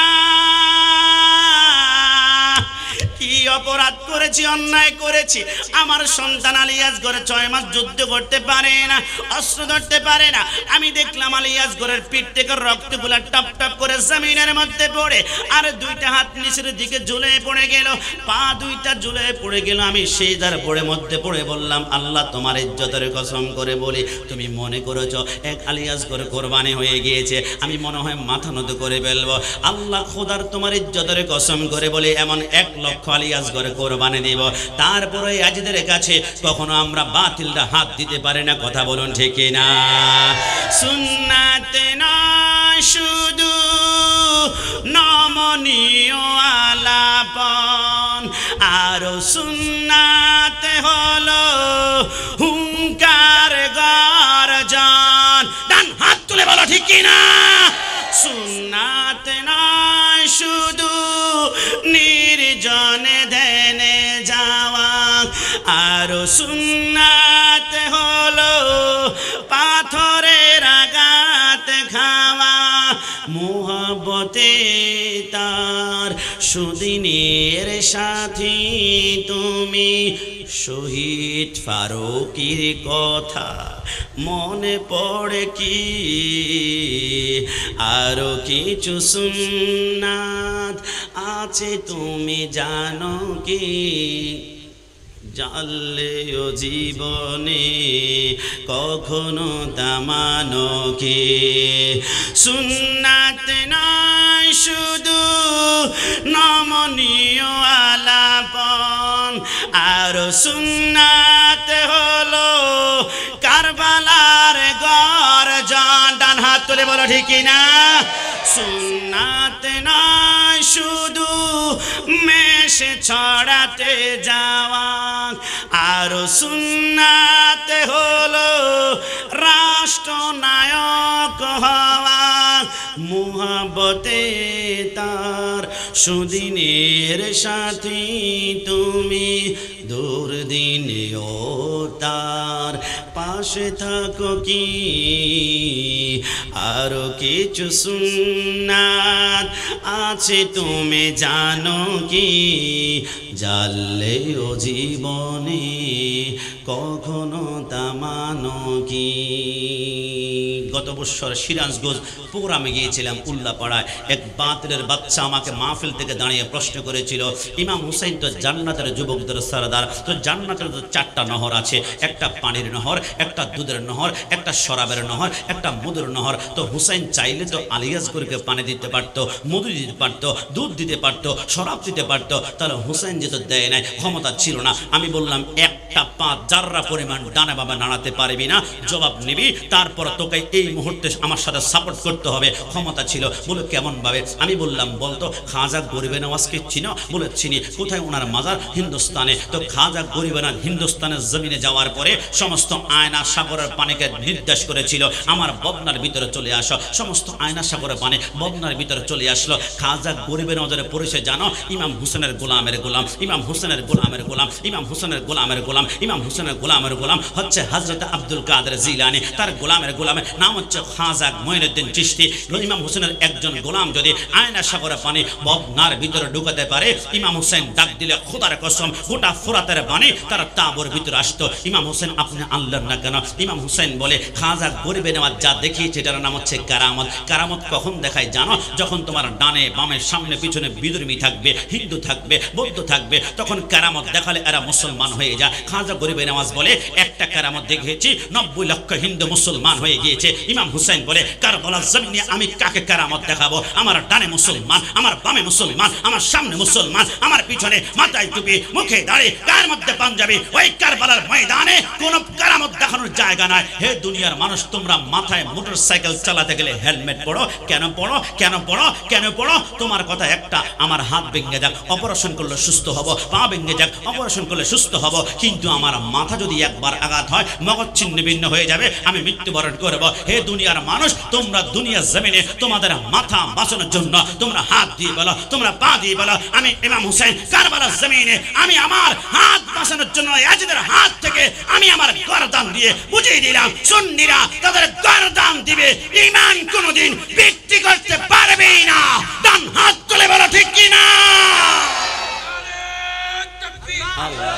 কি অপরাধ করেছি, অন্যায় করেছি। আমার সন্তান আলী আসগর ছয় মাস যুদ্ধ করতে পারে না, অস্ত্র ধরতে পারে না। আমি দেখলাম আলী আসগরের পিঠ থেকে রক্তগুলা টপ টপ করে জমিনের মধ্যে পড়ে আর দুইটা হাত নিচের দিকে ঝুলে পড়ে গেল, পা দুইটা ঝুলে পড়ে গেল। আমি সিজদার পড়ে মধ্যে পড়ে বললাম, আল্লাহ তোমার ইজ্জতের কসম করে বলি, তুমি মনে করেছো এক আলী আসগর কোরবানি হয়ে গিয়েছে, আমি মনে হয় মাথা নত করে ফেলবো। আল্লাহ খোদার তোমার ইজ্জতের কসম করে বলি এমন এক লক্ষ আলী আসগরে কোরবানি দিব। তারপরে আজিদের কাছে কখনো আমরা বাতিলটা হাত দিতে পারি না, কথা বলুন ঠিক না? সুন্নাতে নয় শুধু নমনীয় আলাপন, আরো সুন্নাতে হলো হুঙ্কার গর্জন। ডান হাত তুলে বলো ঠিক না? সুন্নাতে নয় শুধু নির্জনে ধ্যানে যাওয়া, আরো সুন্নাতে হলো পাথরের আঘাত খাওয়া। মুহাব্বতে তার সুদিনের সাথী তুমি, শহীদ ফারুকীর কথা মনে পড়ে কি? আরো কিছু সুন্নাত আছে তুমি জানো কি? জানলেও জীবনে কখনো দামানো কি? সুন্নাত নয় শুধু নমনীয় আলাপন, আর সুন্নাত হলো কারবালার গর্জন। ডান হাত তুলে বলো ঠিক না? সুন্নাত নয় শুধু মেশে ছড়াতে যাওয়া, আর সুন্নাত হলো রাষ্ট্রনায়ক হওয়া। মুহাব্বতে তার সুদিনের সাথী তুমি, দুর্দিনেও তার পাশে থাকো কি? আরো কিছু সুন্নাত আছে তুমি জানো কি? জানলেও জীবনে কখনো তা মানো কি? গত বছর সিরাজগঞ্জ প্রোগ্রামে গিয়েছিলাম উল্লাপাড়ায়, এক বাতিলের বাচ্চা আমাকে মাহফিল থেকে দাঁড়িয়ে প্রশ্ন করেছিল, ইমাম হুসাইন তো জান্নাতের যুবকদের সরদার, তো জান্নাতের তো চারটা নহর আছে, একটা পানির নহর, একটা দুধের নহর, একটা শরাবের নহর, একটা মধুর নহর। তো হুসাইন চাইলে তো আলী আসগরকে পানি দিতে পারতো, মধু দিতে পারতো, দুধ দিতে পারতো, শরাব দিতে পারতো, তাহলে হুসাইন যেহেতু দেয় নাই, ক্ষমতা ছিল না। আমি বললাম একটা পা জাররা পরিমাণ ডানে বাবা নাড়াতে পারবি না, জবাব নিবি, তারপর তোকে এই মুহূর্তে আমার সাথে সাপোর্ট করতে হবে। ক্ষমতা ছিল। বলে কেমন ভাবে? আমি বললাম বলতো খাজা গরিবে নওয়াজকে চিনো? বলে চিনি। কোথায় ওনার মাজার? হিন্দুস্তানে। তো খাজা গরিবে না হিন্দুস্তানের জমিনে যাওয়ার পরে সমস্ত আয়না সাগরের পানিকে নির্দেশ করেছিল আমার বদনার ভিতরে চলে আসো, সমস্ত আয়না সাগরের পানি বদনার ভিতরে চলে আসলো। খাজা গরিবের নজরে পড়েছে জানো, ইমাম হুসেনের গোলামের গোলাম, ইমাম হুসেনের গোলামের গোলাম, ইমাম হুসেনের গোলামের গোলাম, ইমাম হুসেনের গোলামের গোলাম হচ্ছে হযরত আব্দুল কাদের জিলানী, তার গোলামের গোলামের নাম হচ্ছে খাজা মঈনুদ্দিন চিশতি। ইমাম হুসেনের একজন গোলাম যদি আয়না সাগরের পানি বদনার ভিতরে ঢুকাতে পারে, ইমাম হুসেন ডাক দিলে খোদার কসম গোটা ফুরাতের পানি তার তাবুর ভিতরে আসতো। ইমাম হুসেন আপনি আনলেন না কেন? ইমাম হুসেন বলে খাজা গরিবে নেওয়াজ যা দেখিয়েছে এটার নাম হচ্ছে কারামত। কারামত কখন দেখায় জানো? যখন তোমার ডানে বামে সামনে পিছনে বিধর্মী থাকবে, হিন্দু থাকবে, বৌদ্ধ থাকবে, তখন কারামত দেখালে এরা মুসলমান হয়ে যায়। খাজা গরিবে নেওয়াজ বলে একটা কারামত দেখেছি, নব্বই লক্ষ হিন্দু মুসলমান হয়ে গিয়েছে। ইমাম হুসেন বলে কারবালার জমিনে আমি কাকে কারামত দেখাবো? আমার ডানে মুসলমান, আমার বামে মুসলমান, আমার সামনে মুসলমান, আমার পিছনে মাথায় টুপি, মুখে দাড়ি, গায়ের মধ্যে পাঞ্জাবি, ওই কারবালার ময়দানে কোনো কারামত দেখানোর জায়গা নাই। হে দুনিয়ার মানুষ, তোমরা মাথায় মোটর সাইকেল চালাতে গেলে হেলমেট পড়ো কেন? পড়ো কেন? পড়ো কেন? পড়ো তোমার কথা একটা, আমার হাত ভেঙে যাক অপারেশন করলে সুস্থ হব, পা ভেঙে যাক অপারেশন করলে সুস্থ হব, কিন্তু আমার মাথা যদি একবার আঘাত হয় মগজ ছিন্ন ভিন্ন হয়ে যাবে, আমি মৃত্যুবরণ করব। হে দুনিয়ার মানুষ, তোমরা দুনিয়ার জমিনে তোমাদের মাথা বাঁচানোর জন্য তোমরা হাত দিয়ে বলো, তোমরা পা দিয়ে বলো, আমি ইমাম হুসেন কারবালার জমিনে আমি আমার হাত বাঁচানোর জন্য ইয়াজিদের হাত থেকে আমি আমার গর্দান দিয়ে বুঝিয়ে দিলাম, সুন্নিরা তাদের গর্দান দিবে, ঈমান কোনোদিন বিক্রি করতে পারবে না। ডান হাত তুলে বলো ঠিক কি না? আল্লাহ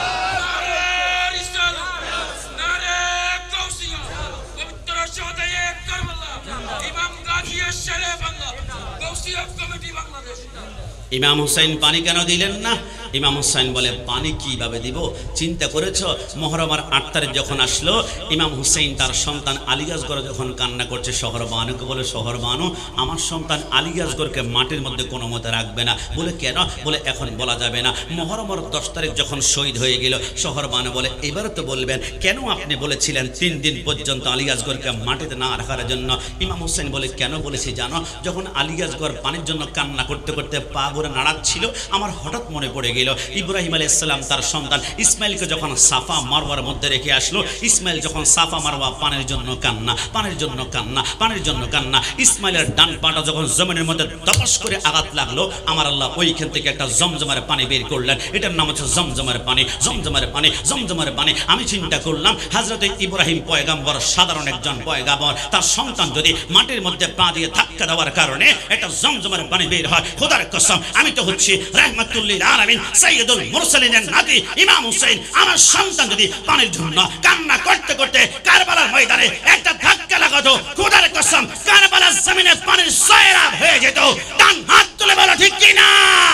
ইমাম হুসাইন পানি কেন দিলেন না? ইমাম হুসাইন বলে পানি কিভাবে দিব? চিন্তা করেছ? মহরমের আট তারিখ যখন আসলো, ইমাম হুসাইন তার সন্তান আলী আসগর যখন কান্না করছে, শহর বানুকে বলে শহর বানু আমার সন্তান আলী আসগরকে মাটির মধ্যে কোনো মতে রাখবে না। বলে কেন? বলে এখন বলা যাবে না। মহরমের দশ তারিখ যখন শহীদ হয়ে গেল, শহর বানু বলে এবারে তো বলবেন, কেন আপনি বলেছিলেন তিন দিন পর্যন্ত আলী আসগরকে মাটিতে না রাখার জন্য? ইমাম হুসাইন বলে কেন বলেছি জানো? যখন আলী আসগর পানির জন্য কান্না করতে করতে পা ঘুরে নাড়াচ্ছিল, আমার হঠাৎ মনে পড়ে গেল ইব্রাহিম আলাইহিস সালাম তার সন্তান ইসমাইলকে যখন সাফা মারওয়ার মধ্যে রেখে আসলো, ইসমাইল যখন সাফা মারওয়া পানির জন্য কান্না, পানির জন্য কান্না, পানির জন্য কান্না, ইসমাইলের ডান পাটা যখন জমিনের মধ্যে দপস করে আঘাত লাগলো, আমার আল্লাহ ওইখান থেকে একটা জমজমের পানি বের করলেন। এটার নাম হচ্ছে জমজমের পানি, জমজমের পানি, জমজমের পানি। আমি চিন্তা করলাম, হযরতে ইব্রাহিম পয়গাম্বর সাধারণ একজন পয়গাম্বর, তার সন্তান যদি মাটির মধ্যে পা দিয়ে ধাক্কা দেওয়ার কারণে একটা জমজমের পানি বের হয়, খোদার কসম আমি তো হচ্ছি রাহমাতুল্লিল আলামিন সাইয়্যিদুল মুরসালিনের নাতি ইমাম হুসাইন, আমার সন্তান যদি পানির জন্য কান্না করতে করতে কারবালার ময়দানে একটা ধাক্কা লাগাতো, খোদার কসম কারবালার জমিনে পানির সয়রাব হয়ে যেত। ডান হাত তুলে বলো ঠিক কি না?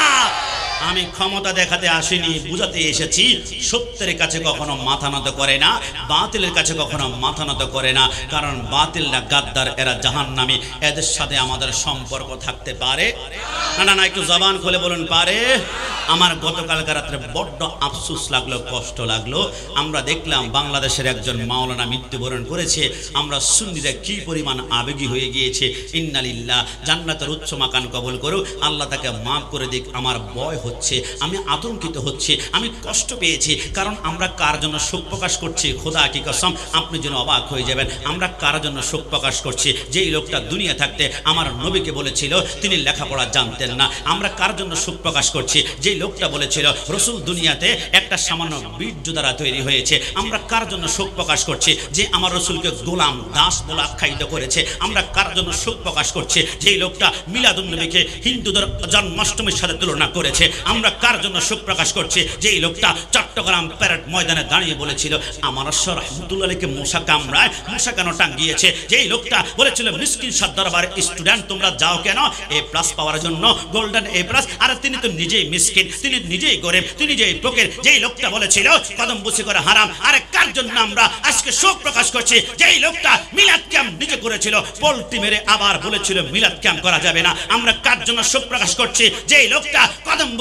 আমি ক্ষমতা দেখাতে আসিনি, বুঝাতে এসেছি সত্যের কাছে কখনো মাথা নত করে না, বাতিলের কাছে কখনো মাথা নত করে না, কারণ বাতিলরা গাদ্দার, এরা জাহান্নামী, এদের সাথে আমাদের সম্পর্ক থাকতে পারে না? না না একটু জবান খুলে বলুন পারে। আমার গতকালকার রাত্রে বড্ড আফসোস লাগলো, কষ্ট লাগলো। আমরা দেখলাম বাংলাদেশের একজন মাওলানা মৃত্যুবরণ করেছে। আমরা সুন্নিরা কি পরিমাণ আবেগী হয়ে গিয়েছে। ইন্নালিল্লাহ, জান্নাতের উচ্চ মাকান কবুল করুক, আল্লাহ তাকে মাফ করে দিক। আমার ভয় হচ্ছে, আমি আতঙ্কিত হচ্ছি, আমি কষ্ট পেয়েছি, কারণ আমরা কার জন্য শোক প্রকাশ করছি? খোদা কি কসম আপনি যেন অবাক হয়ে যাবেন, আমরা কার জন্য শোক প্রকাশ করছি? যেই লোকটা দুনিয়া থাকতে আমার নবীকে বলেছিল তিনি লেখাপড়া জানতেন না। আমরা কার জন্য শোক প্রকাশ করছি? যেই লোকটা বলেছিল রসুল দুনিয়াতে একটা সামান্য বীর্য দ্বারা তৈরি হয়েছে। আমরা কার জন্য শোক প্রকাশ করছি? যে আমার রসুলকে গোলাম দাস বলে আখ্যায়িত করেছে। আমরা কার জন্য শোক প্রকাশ করছি? যেই লোকটা মিলাদুন নবীকে হিন্দুদের জন্মাষ্টমীর সাথে তুলনা করেছে। আমরা কার জন্য শোক প্রকাশ করছি? যেই লোকটা চট্টগ্রাম প্যারেড ময়দানে দাঁড়িয়ে বলেছিল আমার ঈশ্বর রহমতুল্লাহ আলাইহিকে মশা কামড়ায়, মশা কেন টাঙ্গিয়েছে? যেই লোকটা বলেছিল মিসকিন সাদ দরবার স্টুডেন্ট তোমরা যাও কেন এ প্লাস পাওয়ার জন্য, গোল্ডেন এ প্লাস, আর তিনি তো নিজেই মিসকিন, তিনি নিজেই গরিব, তিনি নিজেই ফকির। যেই লোকটা বলেছিল কদম বুসি করে হারাম, আরে কার জন্য আমরা আজকে শোক প্রকাশ করছি? যেই লোকটা মিলাদ ক্যাম্প নিজে করেছিল, পোল্ট্রি মেরে আবার বলেছিল মিলাদ ক্যাম্প করা যাবে না, আমরা কার জন্য শোক প্রকাশ করছি? যেই লোকটা কদম বুসি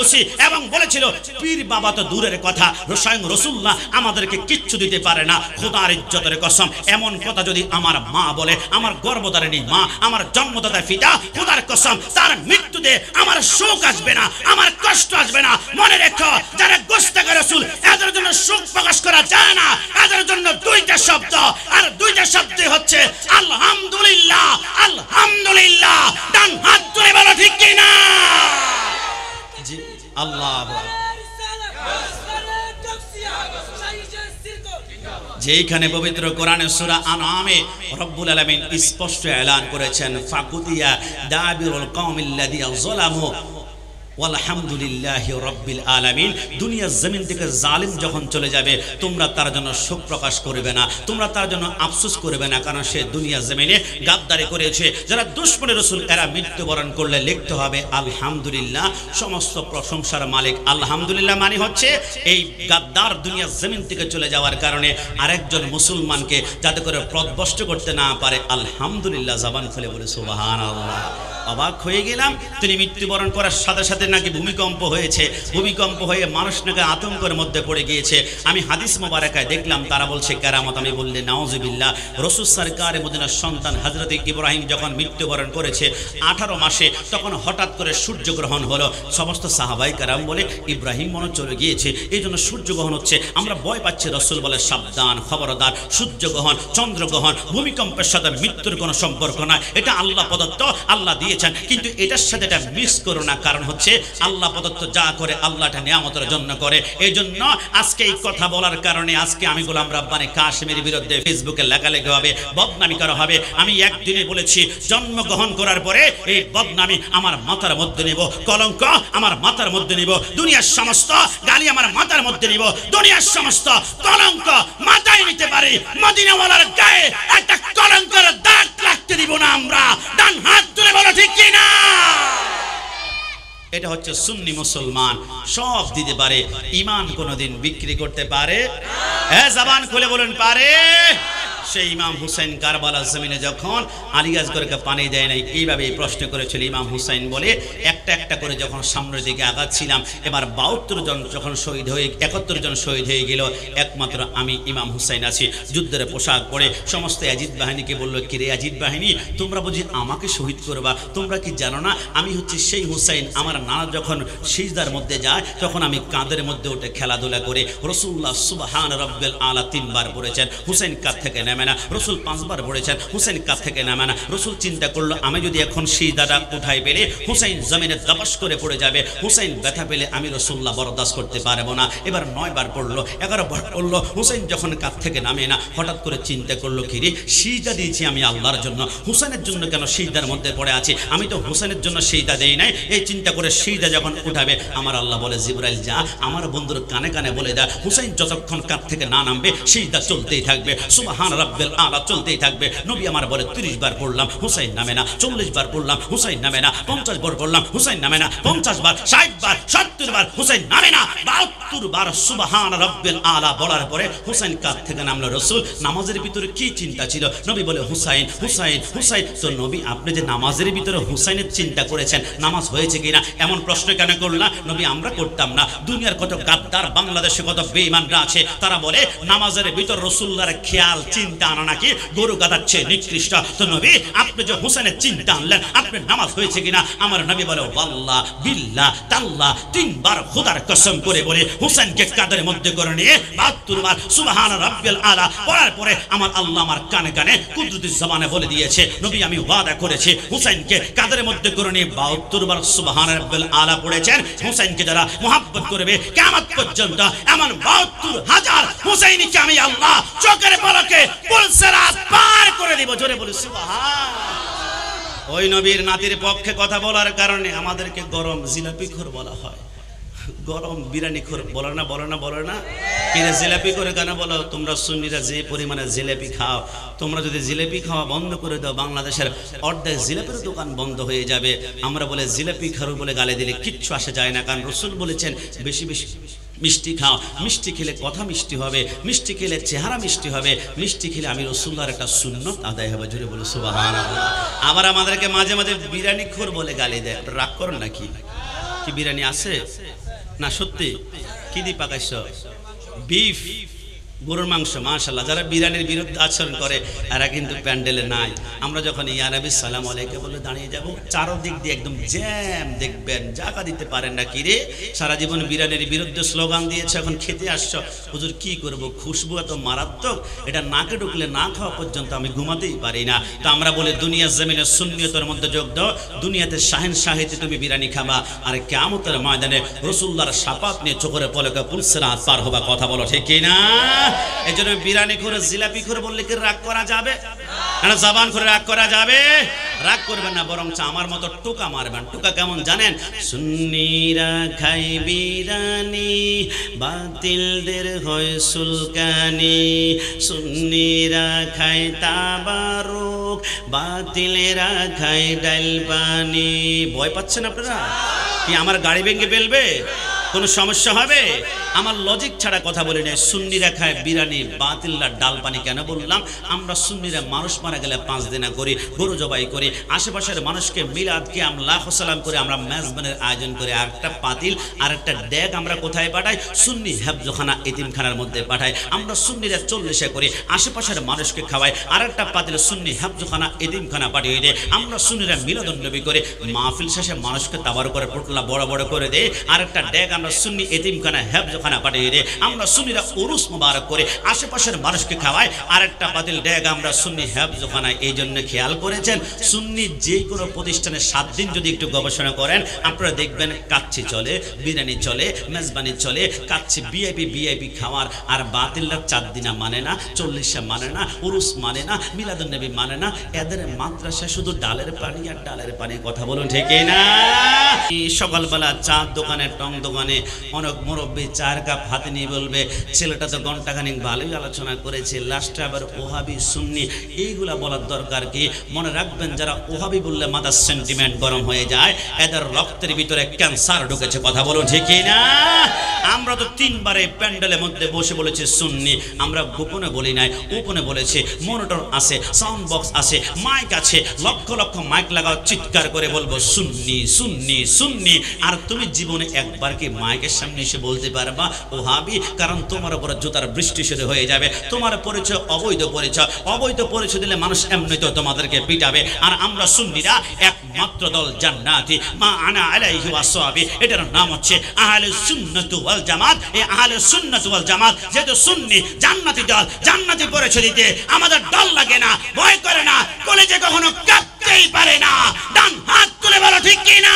এবং বলেছিল পীর বাবা তো দূরের কথা, স্বয়ং রাসূলুল্লাহ আমাদেরকে কিচ্ছু দিতে পারে না। খোদার ইজ্জতের কসম, এমন কথা যদি আমার মা বলে, আমার গর্ভধারিণী মা, আমার জন্মদাতা পিতা, খোদার কসম তার মৃত্যুতে আমার শোক আসবে না, আমার কষ্ট আসবে না। মনে রেখো, যারা গোস্তাকে রাসূল এদের জন্য শোক প্রকাশ করা যায় না। এদের জন্য দুইটা শব্দ, আর দুইটা শব্দ হচ্ছে আলহামদুলিল্লাহ, আলহামদুলিল্লাহ। ডান হাত তুলে বলো ঠিক কি না? জি আল্লাহ। যেখানে পবিত্র কোরআনের সূরা আনআমে রব্বুল আলামিন স্পষ্ট এলান করেছেন, ফাকুতিয়া দাবিরুল কওমিল্লাযী যালামু আলহামদুলিল্লাহি রাব্বিল আলামিন। দুনিয়ার জমিন থেকে জালিম যখন চলে যাবে, তোমরা তার জন্য শোক প্রকাশ করবে না, তোমরা তার জন্য আফসোস করবে না, কারণ সে দুনিয়ার জমিনে গাদ্দারি করেছে। যারা দুশমনে রাসূল এরা মৃত্যুবরণ করলে লিখতে হবে আলহামদুলিল্লাহ। সমস্ত প্রশংসার মালিক আলহামদুলিল্লাহ মানে হচ্ছে এই গাদ্দার দুনিয়ার জমিন থেকে চলে যাওয়ার কারণে আরেকজন মুসলমানকে যাতে করে পথভ্রষ্ট করতে না পারে, আলহামদুলিল্লাহ জবান খুলে বলে সুবহানাল্লাহ। অবাক হয়ে গেলাম, তিনি মৃত্যুবরণ করার সাথে সাথে নাকি ভূমিকম্প হয়েছে, ভূমিকম্প হয়ে মানুষ নাকি আতঙ্কের মধ্যে পড়ে গিয়েছে। আমি হাদিস মোবারকায় দেখলাম তারা বলছে কেরামত। আমি বললে নাউজুবিল্লাহ। রাসূল সরকারে মদিনার সন্তান হযরত ইব্রাহিম যখন মৃত্যুবরণ করেছে আঠারো মাসে, তখন হঠাৎ করে সূর্যগ্রহণ হলো। সমস্ত সাহাবাই কেরাম বলে ইব্রাহিম মনে চলে গিয়েছে, এই জন্য সূর্যগ্রহণ হচ্ছে। আমরা ভয় পাচ্ছি। রাসূল বলে সাবধান, খবরদার, সূর্যগ্রহণ, চন্দ্রগ্রহণ, ভূমিকম্পের সাথে মৃত্যুর কোনো সম্পর্ক নাই। এটা আল্লাহ প্রদত্ত, আল্লাহ দিয়েছেন, কিন্তু এটার সাথে এটা মিস করো না। কারণ হচ্ছে আল্লাহ প্রদত্ত যা করে আল্লাহ এটা নিয়ামতের জন্য করে। এই জন্য আজকে এই কথা বলার কারণে আজকে আমি গোলাম রাব্বানী কাশিমের বিরুদ্ধে ফেসবুকে লেখালেখি হবে, বদনামি করা হবে। আমি একদিনে বলেছি, জন্মগ্রহণ করার পরে এই বদনামি আমার মাথার মধ্যে নিব, কলঙ্ক আমার মাথার মধ্যে নিব, দুনিয়ার সমস্ত গালি আমার মাথার মধ্যে নিব, দুনিয়ার সমস্ত কলঙ্ক মাথায় নিতে পারি, মদিনাওয়ালার গায়ে একটা কলঙ্কের দাগ রাখতে দিব না আমরা। ডান হাত তুলে বলো ঠিক কি না? এটা হচ্ছে সুন্নি মুসলমান, সব দিতে পারে, ঈমান কোনোদিন বিক্রি করতে পারে? হ্যাঁ, জবান খুলে বলুন পারে। সেই ইমাম হুসাইন কারবালার জমিনে যখন আলী আসগরকে পানি দেয় নাই, এইভাবে প্রশ্ন করেছিল ইমাম হুসাইন বলে, একটা একটা করে যখন সামনের দিকে আগাচ্ছিলাম, এবার বাহাত্তর জন যখন শহীদ হয়ে একাত্তর জন শহীদ হয়ে গেল, একমাত্র আমি ইমাম হুসাইন আছি যুদ্ধের পোশাক পরে। সমস্ত ইয়াজিদ বাহিনীকে বললো, কিরে ইয়াজিদ বাহিনী, তোমরা বুঝি আমাকে শহীদ করবা? তোমরা কি জানো না আমি হচ্ছে সেই হুসাইন? আমার নানা যখন সিজদার মধ্যে যায় তখন আমি কাঁধের মধ্যে উঠে খেলাধুলা করে। রাসূলুল্লাহ সুবহান রাব্বিল আলা তিনবার পড়েছেন, হুসাইন কাঁধ থেকে নেমে না। রাসূল পাঁচবার পড়েছেন, হুসাইন কাঁধ থেকে নামে না। রাসূল চিন্তা করলো, আমি যদি এখন সিজদাটা উঠাই পেলে হুসাইন জমিনে দবাস করে পড়ে যাবে, হুসাইন ব্যথা পেলে আমি রাসূলুল্লাহ বরদাস্ত করতে পারবো না। এবার নয় বার পড়লো, এগারো বার পড়লো, হুসাইন যখন কাঁধ থেকে নামে না, হঠাৎ করে চিন্তা করলো, কি রে, সিজদা দিয়েছি আমি আল্লাহর জন্য, হুসাইনের জন্য কেন সিজদার মধ্যে পড়ে আছি? আমি তো হুসাইনের জন্য সিজদা দেই নাই। এই চিন্তা করে সিজদা যখন উঠাবে, আমার আল্লাহ বলে, জিবরাইল যা আমার বন্ধুর কানে কানে বলে দেয়, হুসাইন যতক্ষণ কাঁধ থেকে না নামবে সিজদা চলতেই থাকবে, সুবহান রাব্বিল আলা চলতেই থাকবে। নবী আমার বলে, তিরিশ বার পড়লাম হুসাইন নামে না, চল্লিশ বার পড়লাম হুসাইন নামে না, পঞ্চাশ বার পড়লাম হুসাইন নামে না, পঞ্চাশ বার, ষাট বার, সত্তর বার হুসাইন নামে না, বাহাত্তর বার সুবহান রাব্বিল আলা বলার পরে হুসাইন কাঁধ থেকে নামলো। রাসূল নামাজের ভিতরে কি চিন্তা ছিল? নবী বলে, হুসাইন হুসাইন হুসাইন। তো নবী, আপনি যে নামাজের ভিতরে হুসাইনের চিন্তা করেছেন, নামাজ হয়েছে কিনা এমন প্রশ্ন কেন করলা? নবী, আমরা করতাম না। দুনিয়ার কত গাদ্দার, বাংলাদেশে কত বেঈমানরা আছে, তারা বলে নামাজের ভিতর রাসূলুল্লাহর খেয়াল চিন্তা আনা নাকি গরু গাদাচ্ছে নিকৃষ্ট। তো নবী, আপনি যে হুসাইনের চিন্তা আনলেন, আপনার নামাজ হয়েছে কিনা? আমার নবী বলে, ওয়াল্লাহ বিল্লাহ তাল্লাহ, তিনবার খোদার কসম করে বলে হুসাইনকে কাঁধের মধ্যে করে নিয়ে বাহাত্তর বার সুবহান রাব্বিল আলা পড়ার পরে আমার আল্লাহ আমার কানে কানে কুদরতি জবানে বলে দিয়েছে, নবী আমি ওয়াদা করেছি হুসাইনকে কাঁধের মধ্যে করে নিয়ে বাহাত্তর বার সুবহান রাব্বিল আলা পড়েছেন। হুসাইনকে যারা মুহাব্বত করবে কিয়ামত পর্যন্ত এমন বাহাত্তর হাজার হুসাইনিকে আমি আল্লাহ চোখের পলকে পুলসিরাত পার করে দিব। জোরে বলি সুবহান। ওই নবীর নাতির পক্ষে কথা বলার কারণে আমাদেরকে গরম জিলাপিখোর বলা হয়। গরম বিরিয়ানি খোর বলে না, বলে না, বলে না। কিরে জিলাপি করে কেন বলো? তোমরা সুন্নিরা যে পরিমাণে জিলাপি খাও, তোমরা যদি জিলাপি খাওয়া বন্ধ করে দাও, বাংলাদেশের অর্ধেক জিলাপির দোকান বন্ধ হয়ে যাবে। আমরা বলে জিলাপি খারু বলে গালে দিলে কিচ্ছু আসে যায় না, কারণ রাসূল বলেছেন বেশি বেশি মিষ্টি খাও, মিষ্টি খেলে কথা মিষ্টি হবে, মিষ্টি খেলে চেহারা মিষ্টি হবে, মিষ্টি খেলে আমি রাসূলুল্লাহর একটা সুন্নত আদায় হবে। জোরে বলে সুবহানাল্লাহ। আবার আমাদেরকে মাঝে মাঝে বিরিয়ানি খোর বলে গালি দেয়, রাগ করো নাকি? কি বিরিয়ানি আছে না? সত্যি কি দিয়ে পাকাইছ? বিফ, গরুর মাংস। মাশাআল্লাহ, যারা বিরিয়ানির বিরুদ্ধে আচরণ করে এরা কিন্তু প্যান্ডেলে নাই। আমরা যখন ইয়া নবী সালাম আলাইকুম বলে দাঁড়িয়ে যাব, চারদিক দিয়ে একদম জ্যাম, দেখবেন জায়গা দিতে পারেন না। কিরে সারা জীবন বিরিয়ানির বিরুদ্ধে স্লোগান দিয়েছে, এখন খেতে আসছো, হুজুর কি করব, খুশবু এত মারাত্মক, এটা নাকে ঢুকলে না খাওয়া পর্যন্ত আমি ঘুমাতেই পারি না। তো আমরা বলি দুনিয়ার জমিনের সুন্নিয়তের মধ্যে যোগ দাও, দুনিয়াতে শাহেন শাহিতে তুমি বিরিয়ানি খাবা, আর কিয়ামতের ময়দানে রাসূলুল্লাহর শাফাত নিয়ে চোখের পলকে পুলসিরাত পার হবা। কথা বলো ঠিক কি না? এই জন্য বিরিয়ানি করে জিলাপি করে বললে কি রাগ করা যাবে না? জবান করে রাগ করা যাবে? রাগ করবেন না, বরং আমার মতো টোকা মারবেন। টোকা কেমন জানেন? সুন্নিরা খাই বিরিয়ানি, বাতিলদের হয় সুলকানি। সুন্নিরা খায় তাবারুক, বাতিলেরা খায় ডাল পানি। ভয় পাচ্ছেন আপনারা? কি আমার গাড়ি ভেঙে ফেলবে? কোনো সমস্যা হবে? আমার লজিক ছাড়া কথা বলি না। সুন্নিরা খায় বিরিয়ানি, বাতিলরা ডাল পানি। কেন বললাম? আমরা সুন্নিরা মানুষ মারা গেলে পাঁচ দিনা করি, গরু জবাই করি, আশেপাশের মানুষকে মিলাদ কিয়াম লাখ সালাম করে আমরা মেজবানের আয়োজন করি। আর একটা পাতিল আর একটা ড্যাগ আমরা কোথায় পাঠাই? সুন্নি হেফজখানা, এতিমখানার মধ্যে পাঠাই। আমরা সুন্নিরা চল্লিশে করি, আশেপাশের মানুষকে খাওয়াই। আর একটা পাতিল সুন্নি হেফজখানা, এতিমখানা পাঠিয়ে দেয়। আমরা সুন্নিরা মিলাদুন নবী করে মাহফিল শেষে মানুষকে তাবার করে পোটলা বড় বড় করে দেয়। আর একটা ড্যাগ আমরা সুন্নি এতিমখানা, হেফজখানা পাঠিয়ে দেয়। আমরা সুন্নিরা উরুস মুবারক করে আশেপাশের মানুষকে খাওয়াই। আর একটা পাতিল ড্যাগ আমরা সুন্নি হেফজখানা। এই জন্য খেয়াল করেছেন, সুন্নি যে কোনো প্রতিষ্ঠানে সাত দিন যদি একটু গবেষণা করেন, আপনারা দেখবেন কাচ্চি চলে, বিরিয়ানি চলে, মেজবানি চলে, কাচ্চি বিআইপি বিআইপি খাওয়ার। আর বাতিলরা চার দিনা মানে না, চল্লিশে মানে না, উরুস মানে না, মিলাদুন নবী মানে না। এদের মাদ্রাসা শুধু ডালের পানি আর ডালের পানি। কথা বলুন ঠিক না? সকালবেলা চার দোকানে, টং দোকানে অনেক মুরব্বী চার কাপ হাতে নিয়ে বলবে, ছেলেটা তো ঘন্টাখানিক ভালোই আলোচনা করেছে, লাস্টে আবার ওহাবি সুন্নি এইগুলা বলার দরকার কি? মনে রাখবেন, যারা ওহাবি বললে মাথার সেন্টিমেন্ট গরম হয়ে যায়, এদের রক্তের ভিতরে ক্যান্সার ঢুকেছে। কথা বলুন ঠিক না? আমরা তো তিনবারে প্যান্ডেলের মধ্যে বসে বলেছি সুন্নি। আমরা গোপনে বলি নাই, গোপনে বলেছি। মনিটর আছে, সাউন্ড বক্স আছে, মাইক আছে, লক্ষ লক্ষ মাইক লাগাও, চিৎকার করে বলবো সুন্নি সুন্নি সুন্নি। আর তুমি জীবনে একবার কি মাইকের সামনে এসে বলতে পারবা ওহাবি? কারণ তোমার উপরে জুতার বৃষ্টি শুরু হয়ে যাবে। তোমার পরিচয় অবৈধ পরিচয়, অবৈধ পরিচয় দিলে মানুষ এমনিতে তোমাদেরকে পিটাবে। আর আমরা সুন্নিরা একমাত্র দল জান্নাতি, মা আনা আলাইহি ওয়াসহাবি। এটার নাম হচ্ছে আহলে সুন্নাত ওয়াল জামাত। এই আহলে সুন্নাত ওয়াল জামাত যেহেতু সুন্নি, জান্নাতি দল, জান্নাতি পরিচয় দিতে আমাদের দল লাগে না, ভয় করে না, কলেজে কখনো কাঁপতেই পারে না। ডান হাত তুলে বলো ঠিক কি না?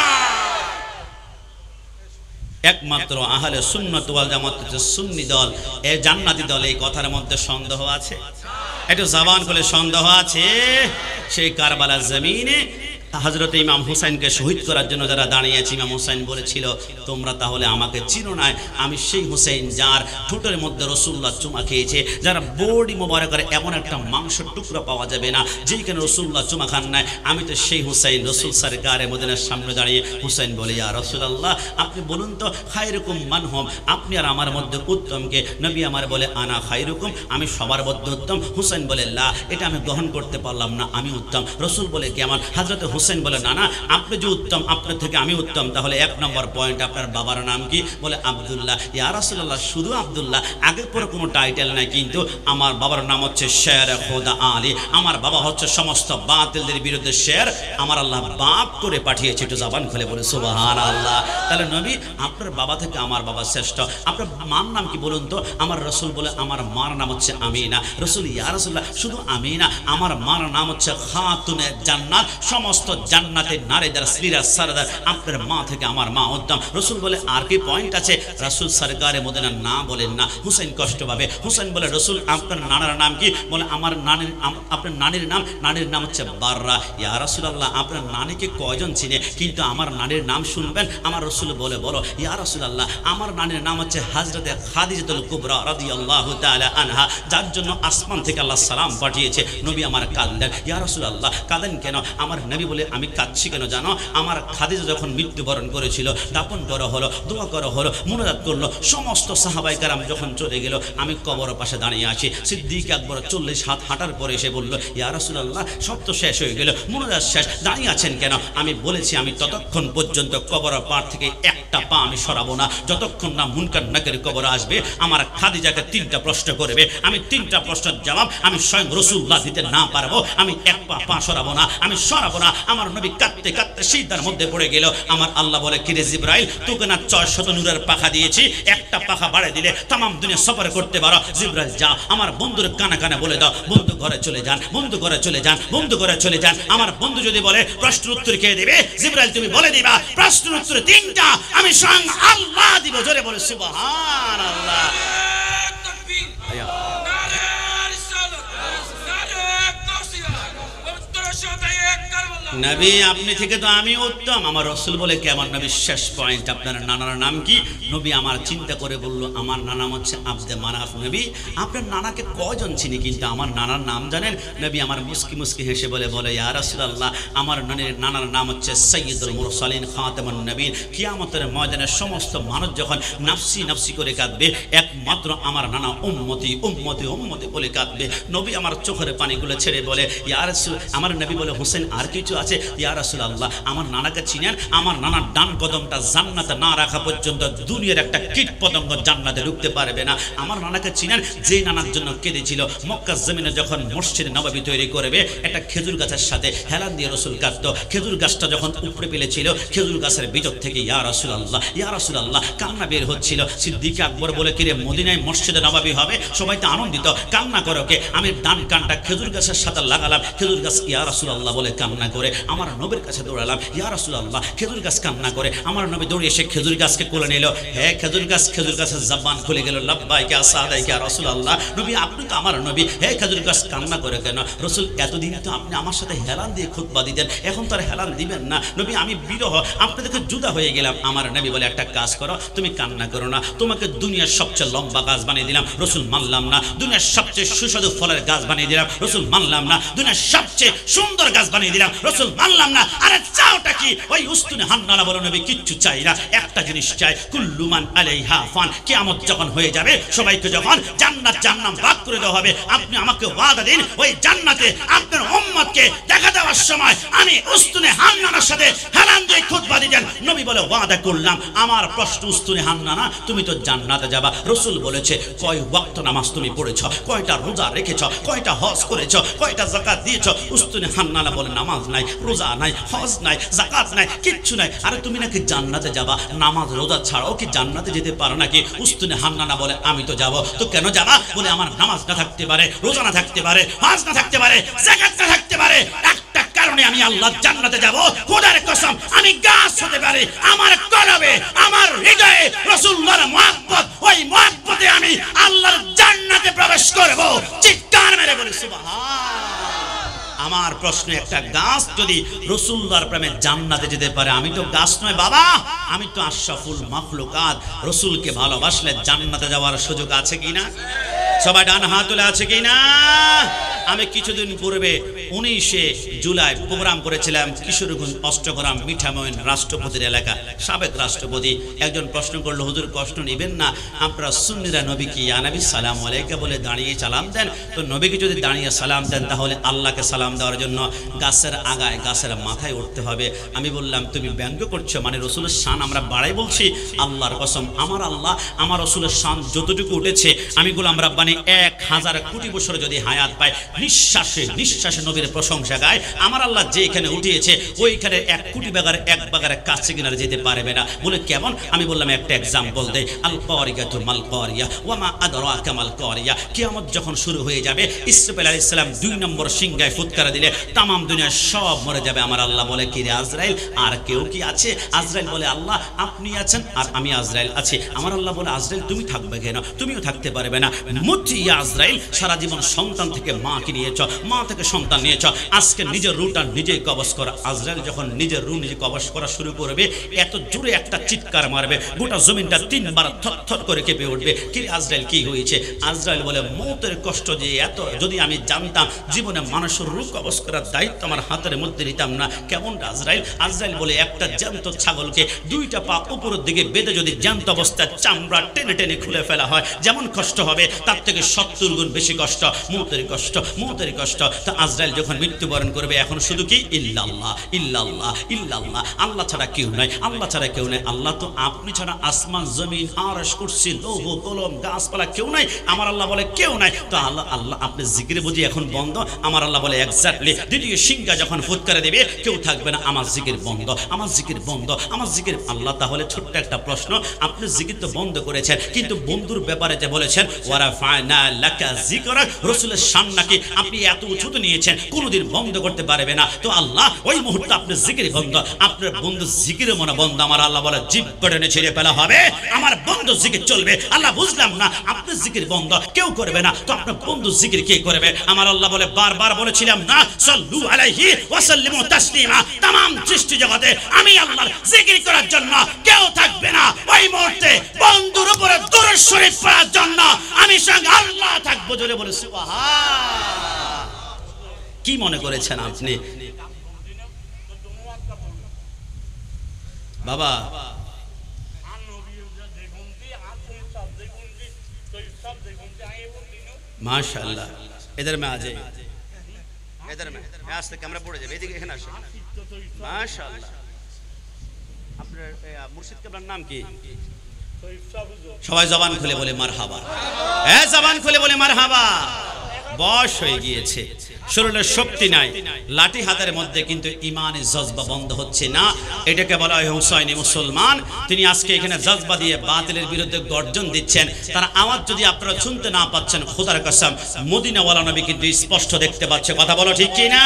একমাত্র আহলে সুন্নাত ওয়াল জামাত হচ্ছে সুন্নি দল, এ জান্নাতি দল। এই কথার মধ্যে সন্দেহ আছে? একটু জবান করে সন্দেহ আছে? সেই কারবালার জমিনে হযরত ইমাম হুসাইনকে শহীদ করার জন্য যারা দাঁড়িয়েছে, ইমাম হুসাইন বলেছিল, তোমরা তাহলে আমাকে চিনো না, আমি সেই হুসাইন যার ঠোঁটের মধ্যে রাসূলুল্লাহ চুমা খেয়েছে, যারা বডি মোবারকের এমন একটা মাংসের টুকরা পাওয়া যাবে না যেখানে রাসূলুল্লাহ চুমা খান নাই, আমি তো সেই হুসাইন। রাসূল সরকারে মদিনার সামনে দাঁড়িয়ে হুসাইন বলে, ইয়া রাসূলুল্লাহ, আপনি বলুন তো খায়রুকুম মান হুম, আপনি আর আমার মধ্যে উত্তম কে? নবী আমার বলে, আনা খায়রুকুম, আমি সবার মধ্যে উত্তম। হুসাইন বলে, লা, এটা আমি গ্রহণ করতে পারলাম না, আমি উত্তম। রাসূল বলে, কেমন? হযরত হুসাইন বলে, না না, আপনি যে উত্তম, আপনার থেকে আমি উত্তম। তাহলে এক নম্বর পয়েন্ট, আপনার বাবার নাম কি? বলে, আব্দুল্লাহ। ইয়া রাসূলুল্লাহ, শুধু আব্দুল্লাহ, আগে পরে কোনো টাইটেল নাই, কিন্তু আমার বাবার নাম হচ্ছে শের খোদা আলী। আমার বাবা হচ্ছে সমস্ত বাতিলদের বিরুদ্ধে শের, আমার আল্লাহ বাপ করে পাঠিয়েছে। একটু জবান খুলে বলে সুবহানাল্লাহ। তাহলে নবী, আপনার বাবা থেকে আমার বাবা শ্রেষ্ঠ। আপনার মার নাম কি বলুন তো? আমার রাসূল বলে, আমার মার নাম হচ্ছে আমিনা। রাসূল, ইয়া রাসূলুল্লাহ, শুধু আমিনা? আমার মার নাম হচ্ছে খাতুনে জান্নাত, সমস্ত জান্নাতের নারীদের স্ত্রীরা সরদার, আপনার মা থেকে আমার মা উত্তম। রাসূল বলে, আর কি পয়েন্ট আছে? রাসূল সরকারে মদিনা না বলেন না। হুসাইন কষ্ট পাবে। হুসাইন বলে, রাসূল আপনার নানার নাম কি? বলে, আমার নানির, আপনার নানির নাম, নানির নাম হচ্ছে বাররা। ইয়া রাসূলুল্লাহ, আপনার নানিকে কয়জন চিনে, কিন্তু আমার নানির নাম শুনবেন? আমার রাসূল বলে, বলো। ইয়া রাসূলুল্লাহ, আমার নানির নাম হচ্ছে হযরতে খাদিজাতুল কুবরা রাদিয়াল্লাহু তাআলা আনহা, যার জন্য আসমান থেকে আল্লাহ সালাম পাঠিয়েছে। নবী আমার কাঁদেন। ইয়া রাসূলুল্লাহ, কাঁদেন কেন? আমার নবী বলে, বলে আমি কাঁদছি কেন জানো? আমার খাদিজা যখন মৃত্যুবরণ করেছিল, দাপন করা হলো, দোয়া করা হলো, মুনাজাত করলো, সমস্ত সাহাবায়ে কেরাম যখন চলে গেল, আমি কবরের পাশে দাঁড়িয়ে আছি। সিদ্দিক আকবর চল্লিশ হাত হাঁটার পরে এসে বলল, ইয়া রাসূলুল্লাহ, সব তো শেষ হয়ে গেল, মুনাজাত শেষ, দাঁড়িয়ে আছেন কেন? আমি বলেছি আমি ততক্ষণ পর্যন্ত কবরের পাড় থেকে একটা পা আমি সরাবো না, যতক্ষণ না মুনকার নাকির কবর আসবে। আমার খাদিজাকে তিনটা প্রশ্ন করবে, আমি তিনটা প্রশ্নের জবাব আমি স্বয়ং রাসূলুল্লাহ দিতে না পারবো, আমি এক পা পা সরাবো না, আমি সরাবো না। আমার নবী কাঁদতে কাঁদতে সিজদার মধ্যে পড়ে গেল। আমার আল্লাহ বলে, কিরে জিবরাইল, তোকে না ছয় শত নূরের পাখা দিয়েছি, একটা পাখা বাড়ে দিলে তামাম দুনিয়া সফর করতে পারো। জিবরাইল যা, আমার বন্ধুর কানে কানে বলে দাও, বন্ধু ঘরে চলে যান, বন্ধু ঘরে চলে যান, বন্ধু ঘরে চলে যান। আমার বন্ধু যদি বলে প্রশ্নের উত্তর কে দেবে? জিবরাইল তুমি বলে দিবা প্রশ্নের উত্তর তিনটা, আমি স্বয়ং আল্লাহ দিব। জোরে বলে সুবহানাল্লাহ। নবী আপনি থেকে তো আমি উত্তম। আমার রাসূল বলে কি আমার নবী শেষ পয়েন্ট, আপনার নানার নাম কি? নবী আমার চিন্তা করে বলল, আমার নাম হচ্ছে আব্দে মানাফ। নবী আপনার নানাকে কয়জন চিনি, কিন্তু আমার নানার নাম জানেন? নবী আমার মুস্কি মুস্কি হেসে বলে বলে ইয়া রাসূলুল্লাহ, আমার নানার নাম হচ্ছে সাইয়্যিদুল মুরসালিন খাতামুন নবীন। কিয়ামতের ময়দানে সমস্ত মানুষ যখন নাফসি নাফসি করে কাঁদবে, একমাত্র আমার নানা উম্মতি উম্মতি উম্মতি বলে কাঁদবে। নবী আমার চোখের পানিগুলো ছেড়ে বলে, ইয়া রাসূল, আমার নবী বলে, হোসেন আর কিছু আছে? ইয়া রাসূলুল্লাহ, আমার নানাকে চিনেন? আমার নানার ডান কদমটা জান্নাতে না রাখা পর্যন্ত দুনিয়ার একটা কীট পতঙ্গ জান্নাতে ঢুকতে পারবে না। আমার নানাকে চিনেন? যে নানার জন্য কেঁদেছিল মক্কার জমিনে যখন মসজিদ নববী তৈরি করবে, একটা খেজুর গাছের সাথে হেলান দিয়ে রাসূল কাঁদতো। খেজুর গাছটা যখন উপরে পেলেছিল, খেজুর গাছের ভিতর থেকে ইয়া রাসূলুল্লাহ ইয়া রাসূলুল্লাহ কান্না বের হচ্ছিল। সিদ্দিক আকবর বলে, কিরে মদিনায় মসজিদে নববী হবে, সবাই তো আনন্দিত, কান্না করো কে? আমি ডান কানটা খেজুর গাছের সাথে লাগালাম, খেজুর গাছ ইয়া রাসূলুল্লাহ বলে কান্না করে। আমার নবীর কাছে দৌড়ালাম, ইয়া রাসূলুল্লাহ, খেজুর গাছ কান্না করে। আমার নবী দৌড়ে এসে খেজুর গাছকে কোলে নিল। হ্যাঁ খেজুর গাছ, খেজুর গাছের জবান খুলে গেল, লাব্বাইকা সাদাইকা রাসূলুল্লাহ। নবী আপনি তো আমার নবী, হ্যাঁ খেজুর গাছ কান্না করে কেন? রাসূল এতদিন তো আপনি আমার সাথে হেলান দিয়ে খুতবা দিতেন, এখন তো আর হেলান দিবেন না। নবী আমি বিরহ, আপনাদেরকে জুদা হয়ে গেলাম। আমার নবী বলে, একটা কাজ করো, তুমি কান্না করো না, তোমাকে দুনিয়ার সবচেয়ে লম্বা গাছ বানিয়ে দিলাম, রাসূল মানলাম না। দুনিয়ার সবচেয়ে সুস্বাদু ফলের গাছ বানিয়ে দিলাম, রাসূল মানলাম না। দুনিয়ার সবচেয়ে সুন্দর গাছ বানিয়ে দিলাম, রাসূল মানলাম না। আরে চাওটা কি? ওই উস্তুনে হান্নালা বলো, নবী কিচ্ছু চাই না, একটা জিনিস চাই, কুল্লু মান আলাইহা ফান। কিয়ামত যখন হয়ে যাবে, সবাইকে যখন জান্নাত জাহান্নাম ভাগ করে দেওয়া হবে, আপনি আমাকে ওয়াদা দিন, ওই জান্নাতে আপনার উম্মতকে দেখা দেওয়ার সময় আমি উস্তুনে হান্নানার সাথে হেলান দিয়ে খুতবা দিতেন। নবী বলে, ওয়াদা করলাম। আমার প্রশ্ন, উস্তুনে হান্নানা, তুমি তো জান্নাতে যাবা। রাসূল বলেছে, কয় ওয়াক্ত নামাজ তুমি পড়েছো, কয়টা রোজা রেখেছো, কয়টা হজ করেছো, কয়টা যাকাত দিয়েছো? উস্তুনে হান্নানা বলে, নামাজ নাই, রোজা নাই, হজ নাই, যাকাত নাই, কিচ্ছু নাই। আরে তুমি নাকি জান্নাতে যাবা, নামাজ রোজা ছাড়াও কি জান্নাতে যেতে পারো নাকি? উস্তুনে হান্নানা বলে, আমি তো যাব। তো কেন যাবা? বলে, আমার নামাজ না থাকতে পারে, রোজা না থাকতে পারে, হজ না থাকতে পারে, যাকাত না থাকতে পারে, একটা কারণে আমি আল্লাহ জান্নাতে যাব। খোদার কসম, আমি গাছ হতে পারি, আমার কলবে, আমার হৃদয়ে রাসূলুল্লাহর মুহাব্বত, ওই মুহাব্বতে আমি আল্লাহর জান্নাতে প্রবেশ করব। চিৎকার মেরে বলি সুবহান। আমার প্রশ্ন, একটা গাছ যদি রাসূলুল্লাহর প্রেমে জান্নাতে যেতে পারে, আমি তো গাছ নয় বাবা, আমি তো আশরাফুল মাখলুকাত। রাসূলকে ভালোবাসলে জান্নাতে যাওয়ার সুযোগ আছে কিনা? সবাই ডান হাত তুলে আছে কিনা? আমি কিছুদিন পূর্বে উনিশে জুলাই প্রোগ্রাম করেছিলাম কিশোরগঞ্জ অষ্টগ্রাম মিঠামইন রাষ্ট্রপতির এলাকা। সাবেক রাষ্ট্রপতি একজন প্রশ্ন করলো, হুজুর কষ্ট নেবেন না, আপনারা সুন্নিরা নবীকে ইয়া নবী সালাম আলাইকা বলে দাঁড়িয়ে সালাম দেন, তো নবীকে যদি দাঁড়িয়ে সালাম দেন তাহলে আল্লাহকে সালাম দেওয়ার জন্য গাছের আগায়, গাছের মাথায় উঠতে হবে। আমি বললাম, তুমি ব্যঙ্গ করছো, মানে রাসূলের শান আমরা বাড়াই বলছি? আল্লাহর কসম, আমার আল্লাহ আমার রাসূলের শান যতটুকু উঠেছে, আমি গোলাম রাব্বানি এক হাজার কোটি বছর যদি হায়াত পায়, নিঃশ্বাসে নিঃশ্বাসে নবীর প্রশংসা গায়, আমার আল্লাহ যেখানে উঠিয়েছে ওইখানে এক কোটি বাগার এক বাগারের কাছে কিনারে যেতে পারবে না। বলে কেমন? আমি বললাম, একটা এক্সাম্পল দেই। আল কারিয়াতু মাল কারিয়া ওয়া মা আদরাকা মাল কারিয়া। কিয়ামত যখন শুরু হয়ে যাবে, ইসরাফিল আলাইহিস সালাম দুই নম্বর সিংহায় ফুৎকার দিলে তামাম দুনিয়া সব মরে যাবে। আমার আল্লাহ বলে, কি রে আজরাইল, আর কেউ কি আছে? আজরাইল বলে, আল্লাহ আপনি আছেন আর আমি আজরাইল আছি। আমার আল্লাহ বলে, আজরাইল তুমি থাকবে কেন? তুমিও থাকতে পারবে না। মুতি ইয়া আজরাইল, সারা জীবন সন্তান থেকে মা মাকে নিয়েছ, মা থেকে সন্তান নিয়েছ, আজকে নিজের রুটা নিজেই কবজ করা। আজরাইল যখন নিজের রু নিজে কবজ করা শুরু করবে, এত জোরে একটা চিৎকার মারবে, গোটা জমিনটা তিনবার থরথর করে কেঁপে উঠবে। কি আজরাইল কি হয়েছে? আজরাইল বলে মৌতের কষ্ট যে এত, যদি আমি জানতাম জীবনে মানুষের রু কবজ করার দায়িত্ব আমার হাতের মধ্যে নিতাম না। কেমন আজরাইল? আজরাইল বলে একটা জ্যান্ত ছাগলকে দুইটা পা উপরের দিকে বেঁধে যদি জ্যান্ত অবস্থায় চামড়া টেনে টেনে খুলে ফেলা হয়, যেমন কষ্ট হবে তার থেকে সত্তর গুণ বেশি কষ্ট, মৌতের কষ্ট, মৌতের কষ্ট। তো আজরাইল যখন মৃত্যুবরণ করবে, এখন শুধু কি ইল্লাল্লাহ ইল্লাল্লাহ ইল্লাল্লাহ, আল্লাহ ছাড়া কেউ নাই, আল্লাহ ছাড়া কেউ নাই। আল্লাহ তো আপনি ছাড়া আসমান জমিন আরশ কুরসি লৌহ কলম গাছপালা কেউ নাই, আমার আল্লাহ বলে কেউ নাই। তো আল্লাহ আল্লাহ আপনি জিকির বুঝি এখন বন্ধ? আমার আল্লাহ বলে এক্স্যাক্টলি, দ্বিতীয় সিংহা যখন ফুৎকারে দেবে কেউ থাকবে না, আমার জিকির বন্ধ, আমার জিকির বন্ধ, আমার জিকির। আল্লাহ তাহলে ছোট্ট একটা প্রশ্ন, আপনি জিকির তো বন্ধ করেছেন, কিন্তু বন্ধুর ব্যাপারে যে বলেছেন ওয়ারাফা'না লাকা যিকরাক, রাসূলের শান নাকি আপনি এত উঁচুতে নিয়েছেন, কোনোদিন বন্ধ করতে পারবে না। তো আল্লাহ ওই মুহূর্তে আপনার জিকির বন্ধ, আপনার বন্ধু জিকির মনে বন্ধ, আমার আল্লাহ বলে জিভ কেটে ছিঁড়ে ফেলা হবে, আমার বন্ধু জিকির চলবে। আল্লাহ বুঝলাম না, আপনার জিকির বন্ধ, কেউ করবে না, তো আপনার বন্ধু জিকির কে করবে? আমার আল্লাহ বলে বারবার বলেছিলাম না, সাল্লু আলাইহি ওয়া সাল্লিমু তাসলিমা, तमाम সৃষ্টি জগতে আমি আল্লাহর জিকির করার জন্য কেউ থাকবে না। ওই মুহূর্তে বন্ধুর উপরে দুরূদ শরীফ পড়ার জন্য আমি সঙ্গে আল্লাহ থাকবো। জোরে বলে সুবহান। কি মনে করেছেন আপনি বাবা? माशाअल्लाह, इधर में आ जाइए, इधर में आज तक कैमरा पड़े जाए, এদিকে এখানে আসে। माशाअल्लाह, আপনার মুর্শিদ কেবলার নাম কি? সবাই জবান খুলে বলে মারহাবা, এ জবান খুলে বলে মারহাবা। বয়স হয়ে গিয়েছে, শরীরের শক্তি নাই, লাঠি হাতের মধ্যে, কিন্তু ইমানের জজবা বন্ধ হচ্ছে না। এটাকে বলা হয় হুসাইনি মুসলমান। তিনি আজকে এখানে জজবা দিয়ে বাতিলের বিরুদ্ধে গর্জন দিচ্ছেন। তার আওয়াজ যদি আপনারা শুনতে না পাচ্ছেন, খোদার কসম মদিনাওয়ালা নবী কিন্তু স্পষ্ট দেখতে পাচ্ছে। কথা বলো ঠিক কি না?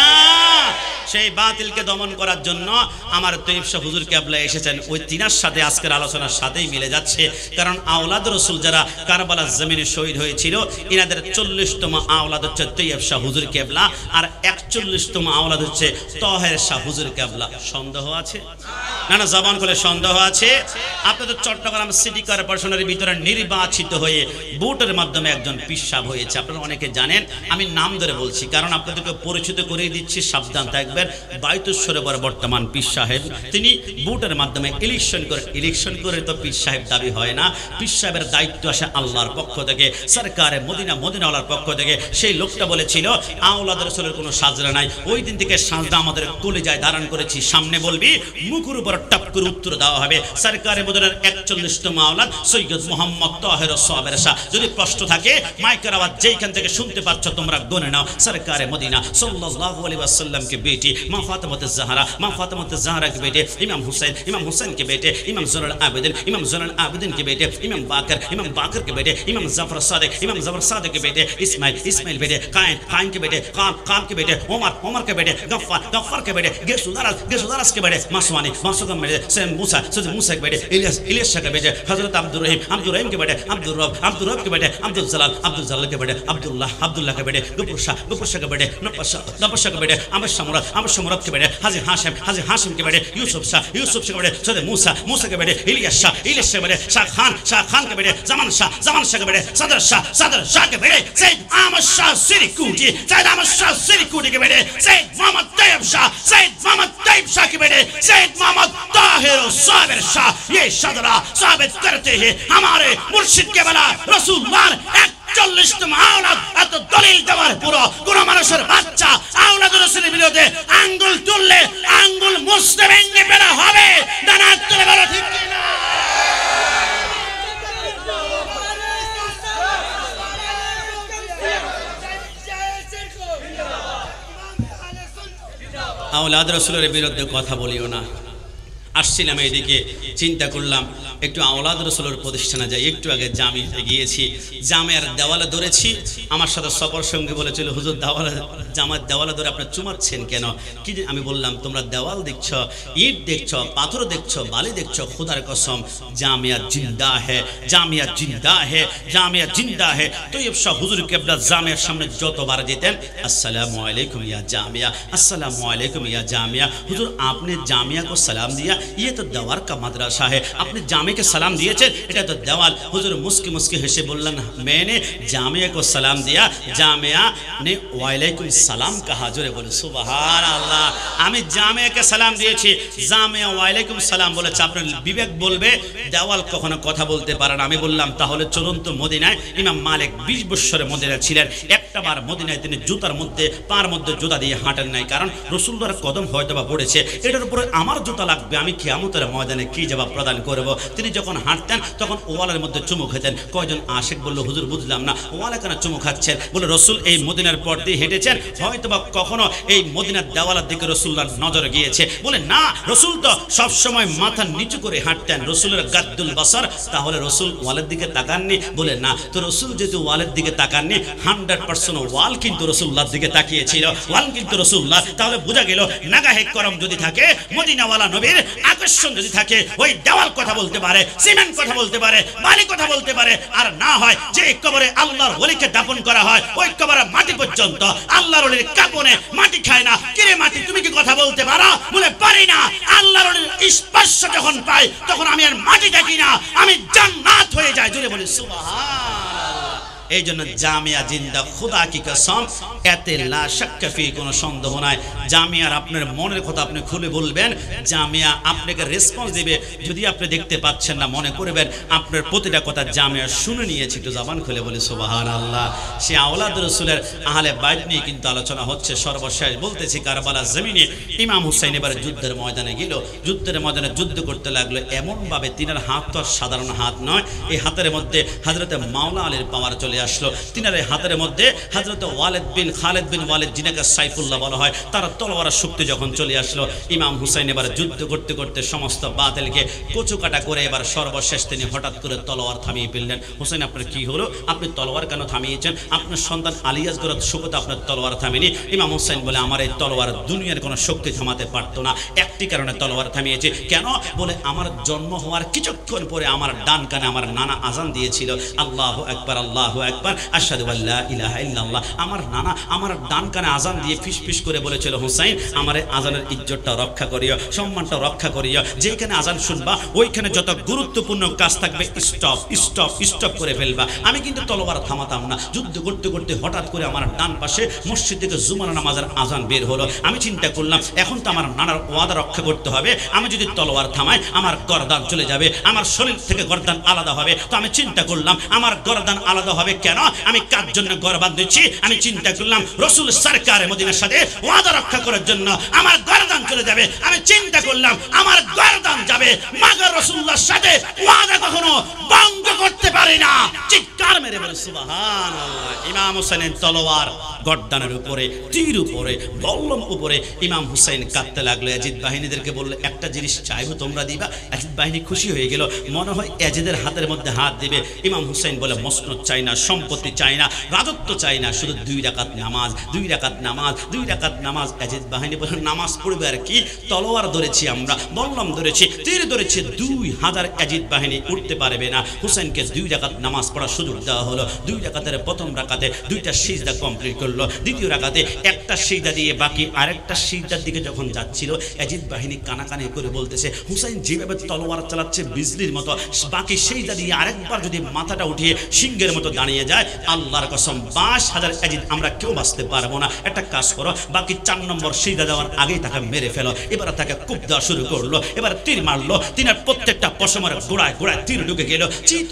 সেই বাতিলকে দমন করার জন্য আমার তৈয়ব শাহ হুজুর কেবলা এসেছেন। ওই তিনার সাথে আজকের আলোচনার সাথেই মিলে যাচ্ছে, কারণ আওলাদ রাসূল যারা কারবালার জমিনে শহীদ হয়েছিল, ইনাদের চল্লিশতম আওলাদ হচ্ছে তৈয়ব শাহ হুজুর কেবলা, আর একচল্লিশতম আওলাদ হচ্ছে তাহের শাহ হুজুর কেবলা। সন্দেহ আছে? না না, জবান খুলে সন্দেহ আছে? আপনাদের চট্টগ্রাম সিটি কর্পোরেশনের ভিতরে নির্বাচিত হয়ে ভোটের মাধ্যমে একজন পীর সাহেব হয়েছে, আপনারা অনেকে জানেন। আমি নাম ধরে বলছি কারণ আপনাদেরকে পরিচিত করে দিচ্ছি, সাবধান থাকবেন। বাইতুশ্বরে বর্তমান পীর সাহেব, তিনি ভোটের মাধ্যমে ইলেকশন করে, ইলেকশন করে তো পীর সাহেব দাবি হয় না। পীর সাহেবের দায়িত্ব আসে আল্লাহর পক্ষ থেকে, সরকারে মদিনা মদিনাওয়ালার পক্ষ থেকে। সেই লোকটা বলেছিল আওলাদ রাসূলের কোনো সাজরা নাই। ওই দিন থেকে সাজরা আমাদের কলিজায় ধারণ করেছি। সামনে বলবি, মুখের উপর টপ করে উত্তর দেওয়া হবে। সরকারে মদিনার একচল্লিশতম আওলাদ সৈয়দ মুহাম্মদ তাহের সাহেবের শাহ। যদি প্রশ্ন থাকে, মাইকের আওয়াজ যেইখান থেকে শুনতে পাচ্ছ তোমরা গনে নাও। সরকারে মদিনা সাল্লাল্লাহু আলাইহি ওয়াসাল্লাম के बेटी मां फातिमा ज़हरा, मां फातिमा ज़हरा के बेटे इमाम हुसैन, इमाम हुसैन के बेटे इमाम ज़ैनुल आबिदीन, इमाम ज़ैनुल आबिदीन के बेटे इमाम बाकर, इमाम बाकर के बेटे इमाम जफर सादिक, इमाम जफर सादिक के बेटे इस्माइल, इस्माइल बेटे कायन, कायन के बेटे काम, काम के बेटे उमर, उमर के बेटे गफ्फार, गफ्फार के बेटे गेसुदारस, गेसुदारस के बेटे मासवानी, मासूम के बेटे सैयद मूसा, सैयद मूसा के बेटे इलियास, इलियास के बेटे हजरत अब्दुल रहीम, अब्दुल रहीम के बेटे अब्दुल रब, अब्दुल रब के बेटे अब्दुल जलाल, अब्दुल जलाल के बेटे अब्दुल्लाह, अब्दुल्लाह के बेटे गफूर शाह, गफूर शाह के बेटे नपशा, नपशा के बेटे अमर शमुरत, अमर शमुरत के बेटे हाजी हाशिम, हाजी हाशिम के बेटे यूसुफ शाह, यूसुफ शाह के बेटे सैयद मूसा, मूसा के बेटे इलियास शाह, इलियास के बेटे शाह खान, शाह खान के बेटे जमान शाह, जमान शाह के बेटे सदर शाह, सदर शाह के बेटे सैयद अहमद शाह सिरिकुटी, सैयद अहमद शाह सिरिकुटी के बेटे सैयद मोहम्मद तैयब शाह, सैयद मोहम्मद तैयब शाह के बेटे सैयद मोहम्मद ताहिर साबिर शाह। ये शजरा साबित करते हैं हमारे मुर्शिद के बला रसूलुल्लाह একচল্লিশতম আওলাদ। এত দলিল দেওয়ার পুরো কোন মানুষের বাচ্চা আওলাদ রাসূলের বিরুদ্ধে আঙ্গুল তুললে আঙ্গুল মুছতে ভেঙে ফেলা হবে। ডানা তুলে বলো ঠিক কি না? আওলাদ রাসূলের বিরুদ্ধে কথা বলিও না। আসছিলাম এইদিকে, চিন্তা করলাম একটু আওলাদ রসুলের প্রতিষ্ঠানে যাই। একটু আগে জামিয়াতে গিয়েছি, জামিয়ার দেওয়ালে ধরেছি। আমার সাথে সফর সঙ্গে বলেছিল, হুজুর দেওয়ালে জামার দেওয়ালে ধরে আপনি চুমাচ্ছেন কেন? কি যে আমি বললাম, তোমরা দেওয়াল দেখছ, ইট দেখছ, পাথর দেখছ, বালি দেখছ, খুদার কসম জামিয়া জিন্দা হে, জামিয়া জিন্দা হে, জামিয়া জিন্দা হে। তো এই সব হুজুর কেবলা জামিয়ার সামনে যতবার যেতেন, আসসালামু আলাইকুম ইয়া জামিয়া, আসসালামু আলাইকুম ইয়া জাमिया। हुजूर आपने जामिया को सलाम दिया, ये तो दवार का मदरसा है, आपने जामिया के सलाम दिए थे, এটা তো দেওয়াল। হুজুর মুস্কি মুস্কি হেসে বললেন, मैंने जामिया को सलाम दिया, जामिया ने वालेकुम सलाम कहा। জোরে বলে সুবহান আল্লাহ। আমি জামিয়াকে সালাম দিয়েছি, জামিয়া ওয়ালাইকুম সালাম বলেছে। আপনার বিবেক বলবে দেওয়াল কখনো কথা বলতে পারে না। আমি বললাম তাহলে চলুন তো মদিনায়। ইমাম মালিক বিশ বছরে মদিনায় ছিলেন, একটা বার মদিনায় তিনি জুতার মধ্যে পার মধ্যে জুতা দিয়ে হাঁটেন নাই, কারণ রাসূলুল্লাহর কদম হয়তো বা পড়েছে, এটার উপরে আমার জুতা লাগবে, আমি কিয়ামতের ময়দানে কি জবাব প্রদান করব। তিনি যখন হাঁটতেন তখন ওয়ালের মধ্যে চুমু খেতেন। কয়জন আশিক বলল, হুজুর বুঝলাম না ওয়ালে কেন চুমু খাচ্ছেন? বলে রাসূল এই মদিনার পথ দিয়ে হেঁটেছেন, হয়তো বা কখনো এই মদিনার দেওয়ালের দিকে রাসূলুল্লাহর নজর গিয়েছে। বলে না, রাসূল তো সব সময় মাথা নিচু করে হাঁটতেন, রাসূলের গাদ্দুল বাসার। তাহলে রাসূল ওয়ালের দিকে তাকাননি? বলে না, তো রাসূল যেহেতু ওয়ালের দিকে তাকাননি, হান্ড্রেড পার্সেন্ট ওয়াল কিন্তু রাসূলুল্লাহর দিকে তাকিয়েছিল, ওয়াল কিন্তু রাসূলুল্লাহ। তাহলে বোঝা গেল নাগাহে করম যদি থাকে, মদিনাওয়ালা নবীর আকর্ষণ যদি থাকে, ওই দেওয়াল কথা বলতে পারে, সিমেন্ট কথা বলতে পারে, বালি কথা বলতে পারে। আর না হয় যে কবরে আল্লাহর ওলিকে দাফন করা হয়, ওই কবরে মাটি পর্যন্ত আল্লাহর ওলির কাপনে মাটি খায় না। কিরে মাটি, তুমি কি কথা বলতে পারো? বলে পারি না। আল্লাহর ওলির স্পর্শ যখন পাই তখন আমি আর মাটি দেখি না, আমি জান্নাত হয়ে যাই। জোরে বলি সুবহানাল্লাহ। এই জন্য জামিয়া জিন্দা, খুদা কি কসম, এতে লা শাক্কা ফি, কোনো সন্দেহ নাই। জামিয়ার আপনার মনের কথা আপনি খুলে বলবেন, জামিয়া আপনাকে রেসপন্স দিবে। যদি আপনি দেখতে পাচ্ছেন না, মনে করবেন আপনার প্রতিটা কথা জামিয়া শুনে নিয়েছে। একটু জবান খুলে বলি সুবহানাল্লাহ। সে আওলাদ রাসূলের আহলে বাইত নিয়ে কিন্তু আলোচনা হচ্ছে। সর্বশেষ বলতেছি, কারবালার জমিনে ইমাম হুসাইন এবার যুদ্ধের ময়দানে গেল। যুদ্ধের ময়দানে যুদ্ধ করতে লাগলো এমনভাবে, তিনার হাত তো সাধারণ হাত নয়, এই হাতের মধ্যে হযরতে মাওলা আলীর পাওয়ার চলে আসলো। তিনার হাতের মধ্যে হযরত ওয়ালিদ বিন খালিদ বিন ওয়ালিদ, যিনাকে সাইফুল্লাহ বলা হয়, তার তলোয়ারের শক্তি যখন চলে আসলো, ইমাম হুসাইন এবার যুদ্ধ করতে করতে সমস্ত বাতিলকে কচু কাটা করে এবার সর্বশেষ তিনি হঠাৎ করে তলোয়ার থামিয়ে ফেললেন। হুসাইন, আপনার কি হলো? আপনি তলোয়ার কেন থামিয়েছেন? আপনার সন্তান আলী আসগরের শোকতে আপনার তলোয়ার থামেনি। ইমাম হুসাইন বলে, আমার এই তলোয়ার দুনিয়ার কোনো শক্তি থামাতে পারতো না, একটি কারণে তলোয়ার থামিয়েছে। কেন? বলে আমার জন্ম হওয়ার কিছুক্ষণ পরে আমার ডান কানে আমার নানা আজান দিয়েছিল, আল্লাহু আকবার, আল্লাহু আকবার, আশহাদু আল্লা ইলাহা ইল্লাল্লাহ। আমার নানা আমার ডান কানে আজান দিয়ে ফিস ফিস করে বলেছিল, হুসাইন আমার আজানের ইজ্জতটা রক্ষা করিও, সম্মানটা রক্ষা করিও। যেখানে আজান শুনবা ওইখানে যত গুরুত্বপূর্ণ কাজ থাকবে স্টপ স্টপ স্টপ করে ফেলবা। আমি কিন্তু তলোয়ার থামাতাম না। যুদ্ধ করতে করতে হঠাৎ করে আমার ডান পাশে মসজিদ থেকে জুমার নামাজের আজান বের হলো। আমি চিন্তা করলাম, এখন তো আমার নানার ওয়াদা রক্ষা করতে হবে, আমি যদি তলোয়ার থামাই আমার গর্দান চলে যাবে, আমার শরীর থেকে গর্দান আলাদা হবে। তো আমি চিন্তা করলাম, আমার গর্দান আলাদা হবে কেন? আমি কার জন্য গর্দান দিচ্ছি? আমি চিন্তা করলাম রাসূল সরকার মদিনার সাথে ওয়াদা রক্ষা করার জন্য আমার গর্দান চলে যাবে। আমি চিন্তা করলাম আমার গর্দান যাবে, মাগর রাসূলুল্লাহর সাথে ওয়াদা কখনো ভঙ্গ করতে পারি না। চিৎকার মেরে বলে সুবহানাল্লাহ। ইমাম হুসাইনের তলোয়ার গর্দানের উপরে, তীর উপরে, বল্লম উপরে। ইমাম হুসাইন কাঁদতে লাগলো। ইয়াজিদ বাহিনীদেরকে বললো, একটা জিনিস চাইবো তোমরা দিবা। ইয়াজিদ বাহিনী খুশি হয়ে গেল, মনে হয় ইয়াজিদের হাতের মধ্যে হাত দিবে। ইমাম হুসাইন বলে, মসনদ চাই না, সম্পত্তি চাই না, রাজত্ব চাই না, শুধু দুই রাকাত নামাজ, দুই রাকাত নামাজ, দুই রাকাত নামাজ। ইয়াজিদ বাহিনী বলে, নামাজ পড়বে আর কি? তলোয়ার ধরেছি আমরা, বল্লম ধরেছি, তীর ধরেছি, দুই হাজার ইয়াজিদ বাহিনী উঠতে পারবে না। হুসাইনকে দুই রাকাত নামাজ পড়ার সুযোগ দেওয়া হলো। দুই রাকাতের প্রথম রাকাতে দুইটা সিজদা কমপ্লিট করলো, দ্বিতীয় রাকাতে একটা সিজদা দিয়ে বাকি আরেকটা সিজদার দিকে যখন যাচ্ছিল, ইয়াজিদ বাহিনী কানাকানি করে বলতেছে, হুসাইন যেভাবে তলোয়ার চালাচ্ছে বিজলির মতো, বাকি সিজদা দিয়ে আরেকবার যদি মাথাটা উঠিয়ে সিংহের মতো দাঁড়িয়ে যায়, আল্লাহর কসম বাইশ হাজার ইয়াজিদ আমরা কেউ বাঁচতে পারবো না। একটা কাজ করো, বাকি চার নম্বর সিজদা দেওয়ার আগেই তাকে মেরে ফেলো। এবার তাকে কূপ দেওয়া শুরু করলো, এবার তীর মারলো, তিনার প্রত্যেকটা পশমের গোড়ায় গোড়ায় তীর ঢুকে গেল, চিত হয়ে শুয়ে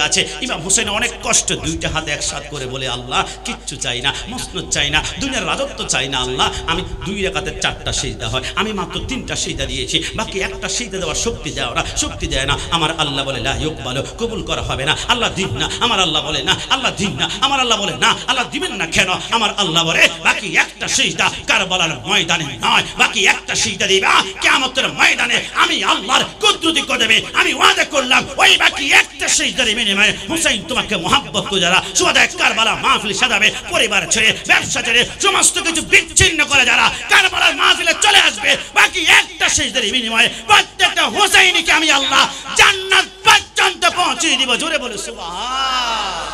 আছে। ইমাম হুসাইন অনেক কষ্ট, দুইটা হাত একসাথ করে বলে আল্লাহ কিচ্ছু চাই না, মসনদ চাই না, দুনিয়ার রাজত্ব চাই না আল্লাহ, আমি দুই রাকাতে চারটা সিজদা হয়, আমি মাত্র তিনটা সিজদা দিয়েছি, বাকি একটা সিজদা দেওয়ার শক্তি দেয় ওরা, শক্তি দেয় না। আমার আল্লাহ বলে লা ইউকবালু, কবুল করা হবে না, আল্লাহ দিন না। আমার আল্লাহ বলে না, আল্লাহ দিন না। আমার আল্লাহ বলে না, আল্লাহ দিবেন না কেন? আমার আল্লাহ বলে বাকি একটা সিজদা কারবালার ময়দানে নয়, বাকি একটা সিজদা দিবা কিয়ামতের ময়দানে, আমি আল্লাহর কুদরতি কদমে আমি ওয়াদা করলাম ওই বাকি একটা সিজদার বিনিময়ে হুসাইন তোমাকে মহব্বত করে যারা সুহাদায়ে কারবালা মাহফিল সাজাবে, পরিবার ছেড়ে ব্যবসা ছেড়ে সমস্ত কিছু বিচ্ছিন্ন করে যারা কারবালার মাহফিলে চলে আসবে, বাকি একটা সিজদার বিনিময়ে প্রত্যেকটা হুসাইনিকে আমি আল্লাহ জান্নাত পর্যন্ত পৌঁছে দিব। জোরে বলে সুবহান।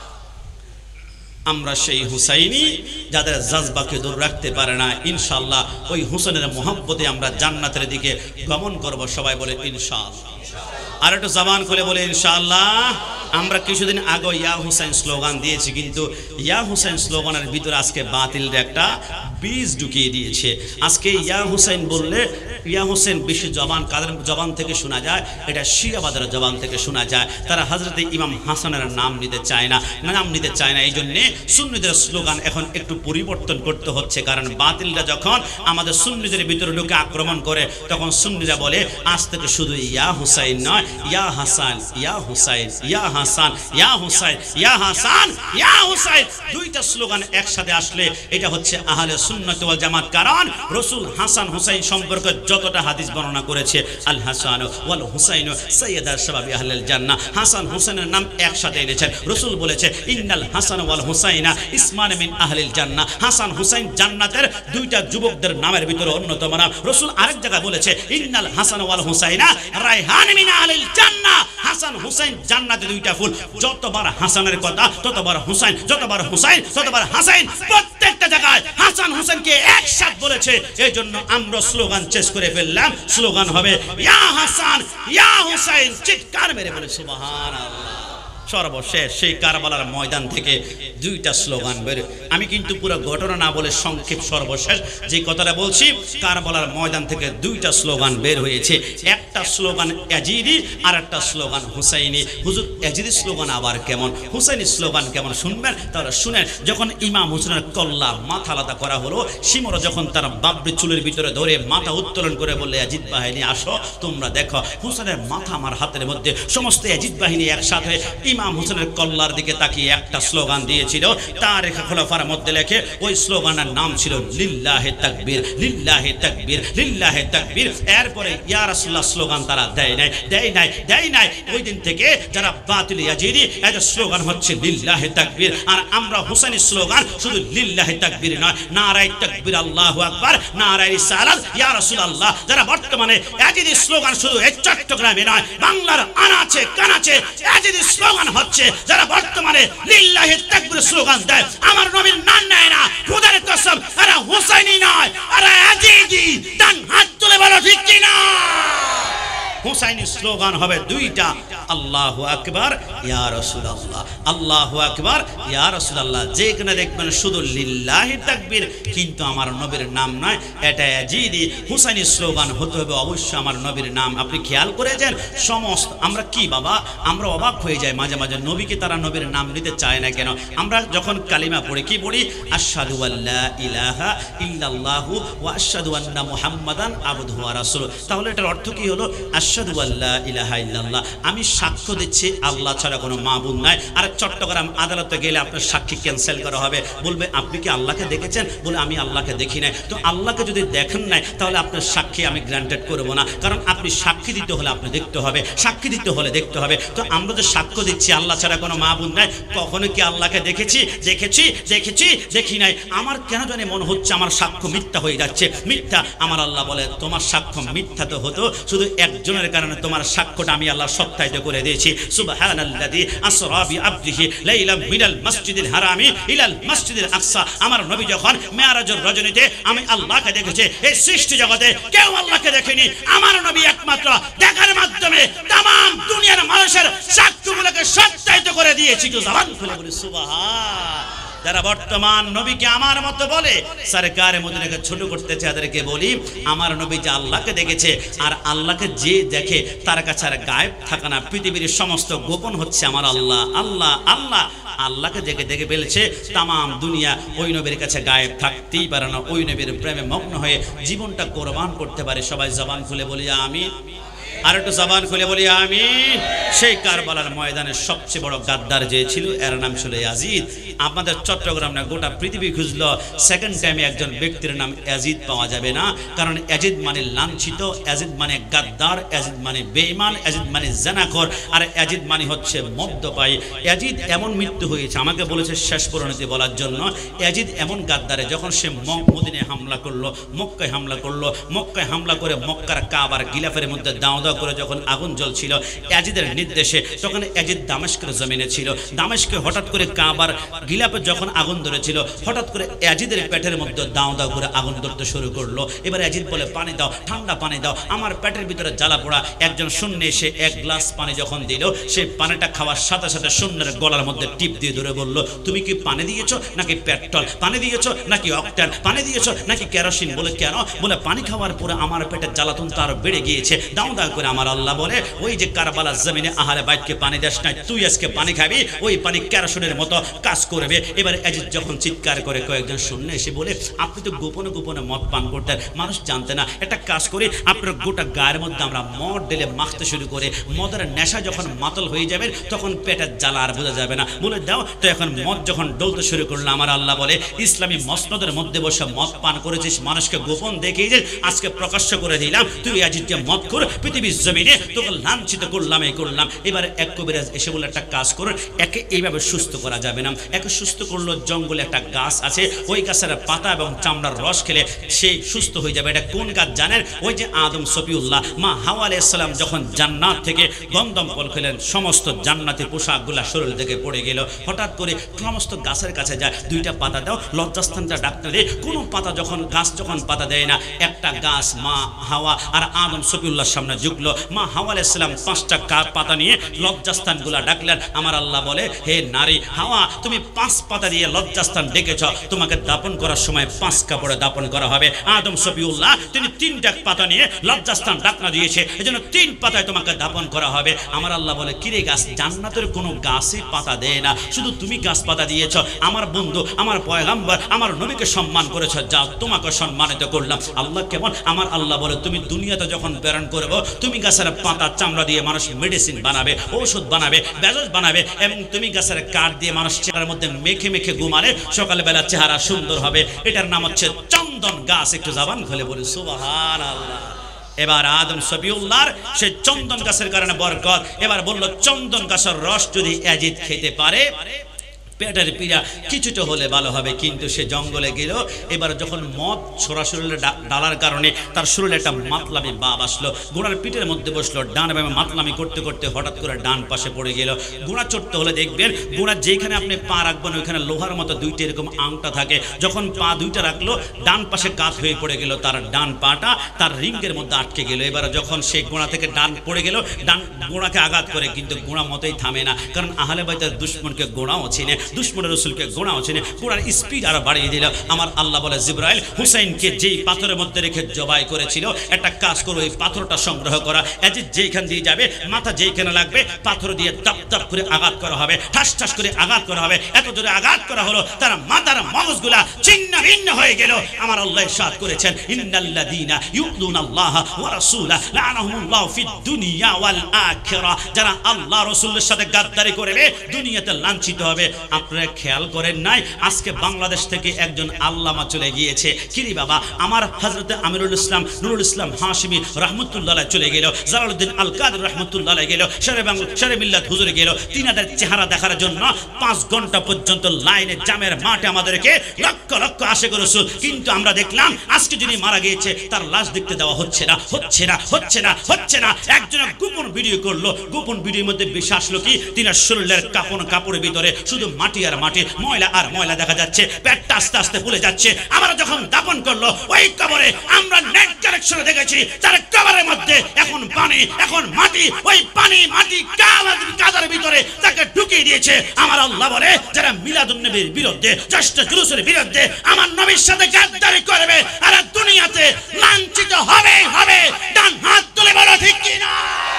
আমরা সেই হুসাইনি যাদের জাজবাকে দূর রাখতে পারে না, ইনশাআল্লাহ ওই হুসেনের মহব্বতে আমরা জান্নাতের দিকে গমন করব। সবাই বলে ইনশাআল্লাহ। আর একটু জবান খুলে বলে ইনশাআল্লাহ। আমরা কিছুদিন আগে ইয়া হুসাইন স্লোগান দিয়েছি, কিন্তু ইয়া হুসাইন স্লোগানের ভিতরে আজকে বাতিলের একটা বীজ ঢুকিয়ে দিয়েছে। আজকে ইয়া হুসাইন বললে ইয়া হুসেন বেশি জবান কাদের জবান থেকে শোনা যায়? এটা শিয়াবাদের জবান থেকে শোনা যায়। তারা হযরতে ইমাম হাসানের নাম নিতে চায় না, নাম নিতে চায় না। এই জন্যে সুন্নিদের স্লোগান এখন একটু পরিবর্তন করতে হচ্ছে, কারণ বাতিলরা যখন আমাদের সুন্নিদের ভিতরে ঢুকে আক্রমণ করে, তখন সুন্নিরা বলে আজ থেকে শুধু ইয়া হুসাইন নয়, ইয়া হাসান, ইয়া হুসাইন, ইয়া হাসান, ইয়া হুসাইন, ইয়া হাসান, ইয়া হুসাইন। দুইটা স্লোগান একসাথে আসলে এটা হচ্ছে আহলে সুন্নাত ওয়াল জামাত। কারণ রাসূল হাসান হুসাইন সম্পর্কে যতটা হাদিস বর্ণনা করেছে, আল হাসান ওয়াল হুসাইন সাইয়্যিদা শাবাবি আহলিল জান্নাহ, হাসান হুসাইনের নাম একসাথে এনেছেন। রাসূল বলেছে ইন্নাল হাসান ওয়াল হুসাইনা ইসমান মিন আহলিল জান্নাহ, হাসান হুসাইন জান্নাতের দুইটা যুবকদের নামের ভিতরে অন্যতম নাম। রাসূল আরেক জায়গায় বলেছে ইন্নাল হাসান ওয়াল হুসাইনা রায়হান মিন আহলিল জান্নাহ, হাসান হুসাইন জান্নাতে দুইটা ফুল। যতবার হাসানের কথা ততবার হুসাইন, যতবার হুসাইন ততবার হাসান, প্রত্যেকটা জায়গায় হাসান হুসাইনকে একসাথে বলেছে। এই জন্য আমরা স্লোগান চেঞ্জ করে ফেললাম, স্লোগান হবে ইয়া হাসান ইয়া হুসাইন। চিৎকার মেরে বলে সুবহানাল্লাহ। সর্বশেষ সেই কারবালার ময়দান থেকে দুইটা স্লোগান বের। আমি কিন্তু পুরো ঘটনা না বলে সংক্ষেপ সর্বশেষ যে কথাটা বলছি, কারবালার ময়দান থেকে দুইটা স্লোগান বের হয়েছে। একটা স্লোগান ইয়াজিদি আর একটা স্লোগান হুসাইনি। হুজুর ইয়াজিদি স্লোগান আবার কেমন, হুসাইনি স্লোগান কেমন শুনবেন? তাহলে শুনেন। যখন ইমাম হুসেনের কল্লা মাথা আলাদা করা হলো, শিমর যখন তার বাবরি চুলের ভিতরে ধরে মাথা উত্তোলন করে বললে ইয়াজিদ বাহিনী আসো তোমরা দেখো, হুসেনের মাথা আমার হাতের মধ্যে। সমস্ত ইয়াজিদ বাহিনী একসাথে ইমাম হুসেনের কল্লার দিকে তাকিয়ে একটা স্লোগান দিয়েছিল, তারিখ খোলাফার মধ্যে লেখে। ওই স্লোগানের নাম ছিল লিল্লাহে তাকবীর, লিল্লাহে তাকবীর, লিল্লাহে তাকবীর। এরপরে ইয়া রাসূলুল্লাহ স্লোগান তারা দেয় নাই, দেয় নাই, দেয় নাই। ওই দিন থেকে যারা বাতিল ইয়াজিদি, এদের স্লোগান হচ্ছে লিল্লাহে তাকবীর। আর আমরা হুসাইনি স্লোগান শুধু লিল্লাহে তাকবীর নয়, নারায়ে তাকবীর, আল্লাহু আকবার, নারায়ে রিসালাত, ইয়া রাসূলুল্লাহ। যারা বর্তমানে ইয়াজিদি স্লোগান শুধু এই চট্টগ্রামে নয়, বাংলার আনাচে কানাচে ইয়াজিদি স্লোগান হচ্ছে। যারা বর্তমানে লিল্লাহি তাকবীর স্লোগান দেয়, আমার নবীর নাম নেয় না, খোদার কসম এরা হুসাইনি নয়, এরা ইয়াজিদি। ডান হাত তুলে বলো ঠিক কি না? হুসাইনি স্লোগান হবে দুইটা, আল্লাহু আকবার ইয়া রাসূলুল্লাহ, আল্লাহু আকবার ইয়া রাসূলুল্লাহ। যেখানে দেখবেন শুধু লিল্লাহি তাকবীর কিন্তু আমার নবীর নাম নয়, এটা ইয়াজিদি। হুসাইনি স্লোগান হতে হবে অবশ্যই আমার নবীর নাম। আপনি খেয়াল করেছেন সমস্ত আমরা কি বাবা, আমরা অবাক হয়ে যাই মাঝে মাঝে, নবীকে তারা নবীর নাম নিতে চায় না কেন? আমরা যখন কালিমা পড়ি কি পড়ি? আশহাদু আল্লা ইলাহা ইল্লাল্লাহু ওয়া আশহাদু আন্না মুহাম্মাদান আবদুহু ওয়া রাসূলুহু। তাহলে এটার অর্থ কি হলো? আশহাদু আল্লা ইলাহা ইল্লাল্লাহ, আমি সাক্ষ্য দিচ্ছি আল্লাহ ছাড়া কোনো মাবুদ নাই। আর চট্টগ্রাম আদালতে গেলে আপনার সাক্ষী ক্যান্সেল করা হবে, বলবে আপনি কি আল্লাহকে দেখেছেন? বলে আমি আল্লাহকে দেখি নাই। তো আল্লাহকে যদি দেখেন নাই তাহলে আপনার সাক্ষী আমি গ্রান্টেড করবো না, কারণ আপনি সাক্ষী দিতে হলে আপনি দেখতে হবে, সাক্ষী দিতে হলে দেখতে হবে। তো আমরা যে সাক্ষ্য দিচ্ছি আল্লাহ ছাড়া কোনো মাবুদ নাই, কখনো কি আল্লাহকে দেখেছি? দেখেছি, দেখেছি, দেখি নাই। আমার কেন জানি মনে হচ্ছে আমার সাক্ষ্য মিথ্যা হয়ে যাচ্ছে, মিথ্যা। আমার আল্লাহ বলে তোমার সাক্ষ্য মিথ্যা তো হতো, শুধু একজনের কারণে তোমার সাক্ষ্যটা আমি আল্লাহ সত্যায়িত করে দিয়েছি। সুবহানাল্লাযী আসরা বিআবদিহি লাইলাম মিনাল মাসজিদিল হারামি ইলাল মাসজিদিল আকসা। আমার নবী যখন মেরাজের রজনীতে আমি আল্লাহকে দেখেছে, এই সৃষ্টি জগতে কেউ আল্লাহকে দেখেনি। আমার নবী একমাত্র দেখার মাধ্যমে तमाम দুনিয়ার মানুষের সাক্ষ্যগুলোকে সত্যায়িত করে দিয়েছি। তো জবান খুলে বলি সুবহান। যারা বর্তমান নবীকে আমার মতো বলে, সরকার মদিনাকে ছোট করতে চায়, তাদেরকে বলি আমার নবী যে আল্লাহকে দেখেছে, আর আল্লাহকে যে দেখে তার কাছে আর গায়েব থাকে না। পৃথিবীর সমস্ত গোপন হচ্ছে আমার আল্লাহ। আল্লাহ আল্লাহ আল্লাহকে দেখে দেখে ফেলেছে, তাম দুনিয়া ওই নবীর কাছে গায়েব থাকতেই পারে না। ওই নবীর প্রেমে মগ্ন হয়ে জীবনটা কোরবান করতে পারে। সবাই জবান খুলে বলি আমিন। আর একটু জবান খুলে বলি আমিন। সেই কারবালার ময়দানের সবচেয়ে বড় গাদ্দার যে ছিল, এর নাম ছিল ইয়াজিদ। আমাদের চট্টগ্রাম না গোটা পৃথিবী খুঁজলো, সেকেন্ড টাইমে একজন ব্যক্তির নাম ইয়াজিদ পাওয়া যাবে না। কারণ ইয়াজিদ মানে লাঞ্ছিত, ইয়াজিদ মানে গাদ্দার, ইয়াজিদ মানে বেঈমান, ইয়াজিদ মানে জানাখোর, আর ইয়াজিদ মানে হচ্ছে মদ্যপায়ী। ইয়াজিদ এমন মৃত্যু হয়েছে, আমাকে বলেছে শেষ পরিণতি বলার জন্য। ইয়াজিদ এমন গাদ্দারে, যখন সে মদিনায় হামলা করলো, মক্কায় হামলা করলো, মক্কায় হামলা করে মক্কার কাবার গিলাফের মধ্যে দাও করে যখন আগুন জ্বলছিল ইয়াজিদের নির্দেশে, তখন ইয়াজিদ দামেস্কের জমিনে ছিল। দামেস্কে হঠাৎ করে কাবার গিলাফে যখন আগুন ধরেছিল, হঠাৎ করে ইয়াজিদের পেটের মধ্যে দাও দাও করে আগুন ধরতে শুরু করলো। এবার ইয়াজিদ বলে পানি দাও, ঠান্ডা পানি দাও, আমার পেটের ভিতরে জ্বালা পোড়া। একজন শূন্য এসে এক গ্লাস পানি যখন দিল, সেই পানিটা খাওয়ার সাথে সাথে শূন্যের গলার মধ্যে টিপ দিয়ে ধরে বলল, তুমি কি পানি দিয়েছো নাকি পেট্রোল, পানি দিয়েছো নাকি অক্টেন, পানি দিয়েছো নাকি কেরোসিন? বলে কেন? বলে পানি খাওয়ার পরে আমার পেটের জ্বালাতন তার বেড়ে গিয়েছে। দাও দাও করে আমার আল্লাহ বলে, ওই যে কারবালার জমিনে আহলে বাইতকে পানি দেশ নাই, তুই আজকে পানি খাবি, ওই পানি কেরোসিনের মতো কাজ করবে। এবার ইয়াজিদ যখন চিৎকার করে, কয়েকজন শূন্য এসে বলে, আপনি তো গোপনে গোপনে মদ পান করতেন, মানুষ জানতে না, একটা কাজ করি, আপনার গোটা গায়ের মধ্যে আমরা মদ ঢেলে মাখতে শুরু করে, মদের নেশা যখন মাতল হয়ে যাবে তখন পেটের জ্বালা আর বোঝা যাবে না। বলে দাও তো। এখন মদ যখন ডলতে শুরু করলো, আমার আল্লাহ বলে, ইসলামী মসনদের মধ্যে বসে মদ পান করেছিস, মানুষকে গোপন দেখিয়ে যে আজকে প্রকাশ্য করে দিলাম, তুই ইয়াজিদকে মদ কর, পৃথিবীর জমিনে তোকে লাঞ্ছিত করলাম, এই করলাম। এবার এক কবিরাজ এসে বলে, একটা কাজ করুন, একে এইভাবে সুস্থ করা যাবে না। একে সুস্থ করলো, জঙ্গলে একটা গাছ আছে, ওই গাছের পাতা এবং চামড়ার রস খেলে সে সুস্থ হয়ে যাবে। এটা কোন গাছ জানেন? ওই যে আদম সফিউল্লাহ, মা হাওয়া আলাইহিস সালাম যখন জান্নাত থেকে গন্ধম ফল খেলেন, সমস্ত জান্নাতি পোশাকগুলা শরীর থেকে পড়ে গেল। হঠাৎ করে সমস্ত গাছের কাছে যায়, দুইটা পাতা দাও, লজ্জাস্থানটা ডাক্তার দেয়। কোনো পাতা যখন গাছ যখন পাতা দেয় না, একটা গাছ মা হাওয়া আর আদম সফিউল্লাহর সামনে ঝুঁকলো। মা হাওয়া আলাইহিস সালাম পাঁচটা পাতা নিয়ে লজ্জাস্থানগুলা ডাকলেন। আমার আল্লাহ বলে, হে নারী হাওয়া, তুমি পাঁচ পাতা দিয়ে লজ্জাস্থান ডেকেছ, তোমাকে দাপন করার সময় পাঁচ কাপড়ে দাপন করা হবে। আদম সফিউল্লাহ তিনি তিনটা পাতা নিয়ে লজ্জাস্থান ডাকনা দিয়েছে, এজন্য তিন পাতায় তোমাকে দাপন করা হবে। আমার আল্লাহ বলে, কিরে গাছ, জান্নাতের কোনো গাছই পাতা দেয় না, শুধু তুমি গাছ পাতা দিয়েছ। আমার বন্ধু, আমার পয়গাম্বর, আমার নবীকে সম্মান করেছ, যাও তোমাকে সম্মানিত করলাম। আল্লাহ কেমন? আমার আল্লাহ বলে, তুমি দুনিয়াতে যখন প্রেরণ করবো, তুমি গাছের পাতা চামড়া দিয়ে মানুষ মেডিসিন বানাবে, ঔষধ বানাবে, বেজস বানাবে, এবং তুমি গাছের কাঠ দিয়ে মানুষ চেহারার মধ্যে মেখে মেখে ঘুমালে সকালবেলা চেহারা সুন্দর হবে। এটার নাম হচ্ছে চন্দন গাছ। একটু জবান খুলে বলি সুবহানাল্লাহ। এবার আদম সফিউল্লাহর সেই চন্দন গাছের কারণে বরকত। এবার বলল, চন্দন গাছের রস যদি ইয়াজিদ খেতে পারে, পেটের পীড়া কিছুটা হলে ভালো হবে। কিন্তু সে জঙ্গলে গেল। এবার যখন মদ ছোড়া শরীরে ডালার কারণে তার শরীরে একটা মাতলামি বাপ আসলো, ঘোড়ার পিঠের মধ্যে বসলো, ডান ভাবে মাতলামি করতে করতে হঠাৎ করে ডান পাশে পড়ে গেল। ঘোড়া চড়তে হলে দেখবেন, ঘোড়া যেখানে আপনি পা রাখবেন ওইখানে লোহার মতো দুইটা এরকম আংটা থাকে। যখন পা দুইটা রাখলো, ডান পাশে কাত হয়ে পড়ে গেল, তার ডান পাটা তার রিঙ্গের মধ্যে আটকে গেল। এবার যখন সে ঘোড়া থেকে ডান পড়ে গেল, ডান ঘোড়াকে আঘাত করে, কিন্তু ঘোড়া মতোই থামে না, কারণ আহলে বাইতের দুশমনকে ঘোড়াও চিনে, দুশমনের রসুলকে ঘোড়াও চিনে। ঘোড়ার স্পিড আরো বাড়িয়ে দিল। আমার আল্লাহ বলে, জিবরাইল হুসাইনকে যেই পাথরের মধ্যে রেখে জবাই করেছিল, একটা কাজ করো, এই পাথরটা সংগ্রহ করা, ইয়াজিদ যেইখান দিয়ে যাবে, মাথা যেইখানে লাগবে, পাথর দিয়ে তাপ তাপ করে আঘাত করা হবে, ঠাস ঠাস করে আঘাত করা হবে। এত জোরে আঘাত করা হলো, তার মাথার মগজগুলা ছিন্ন ভিন্ন হয়ে গেল। আমার আল্লাহ ইরশাদ করেছেন, ইন্নাল্লাযীনা ইউযুনাল্লাহা ওয়া রাসূলাহু লাআনাহুমুল্লাহু ফিদ দুনিয়া ওয়াল আখিরাহ। যারা আল্লাহ রাসূলের সাথে গাদ্দারি করবে, দুনিয়াতে লাঞ্ছিত হবে। আপনারা খেয়াল করেন নাই, আজকে বাংলাদেশ থেকে একজন আল্লামা চলে গিয়েছে। কিরি বাবা, আমার হযরত আমিরুল ইসলাম নুরুল ইসলাম হাশিমি রাহমাতুল্লাহ আলাইহি চলে গেল, জালালউদ্দিন আল কাদের রাহমাতুল্লাহ আলাইহি গেল, শেরে বাংলা শেরে মিল্লাত হুজুর গেল। তিনাদের চেহারা দেখার জন্য পাঁচ ঘন্টা পর্যন্ত লাইনে জামের মাঠে আমাদেরকে লক্ষ লক্ষ আশিক রাসূল। কিন্তু আমরা দেখলাম আজকে যিনি মারা গিয়েছে তার লাশ দেখতে দেওয়া হচ্ছে না, হচ্ছে না, হচ্ছে না, হচ্ছে না। একজন গোপন ভিডিও করলো, গোপন ভিডিওর মধ্যে বেশি আসলো কি, তিনার শরীরের কাপড় কাপড়ের ভিতরে শুধু মাটি আর মাটি, ময়লা আর ময়লা দেখা যাচ্ছে, পেটটা আস্তে আস্তে ফুলে যাচ্ছে। আবার যখন দাপন করলো ওই কবরে আমরা নেট কালেকশনে দেখেছি তার কবরের মধ্যে এখন পানি, এখন মাটি, ওই পানি মাটি কাদার ভিতরে তাকে ঢুকিয়ে দিয়েছে। আমার আল্লাহ বলে যারা মিলাদুন নবীর বিরুদ্ধে, জ্যেষ্ঠ জুলুসের বিরুদ্ধে, আমার নবীর সাথে গাদ্দারি করবে আর দুনিয়াতে লাঞ্ছিত হবে হবে। ডান হাত তুলে বলো ঠিক কিনা?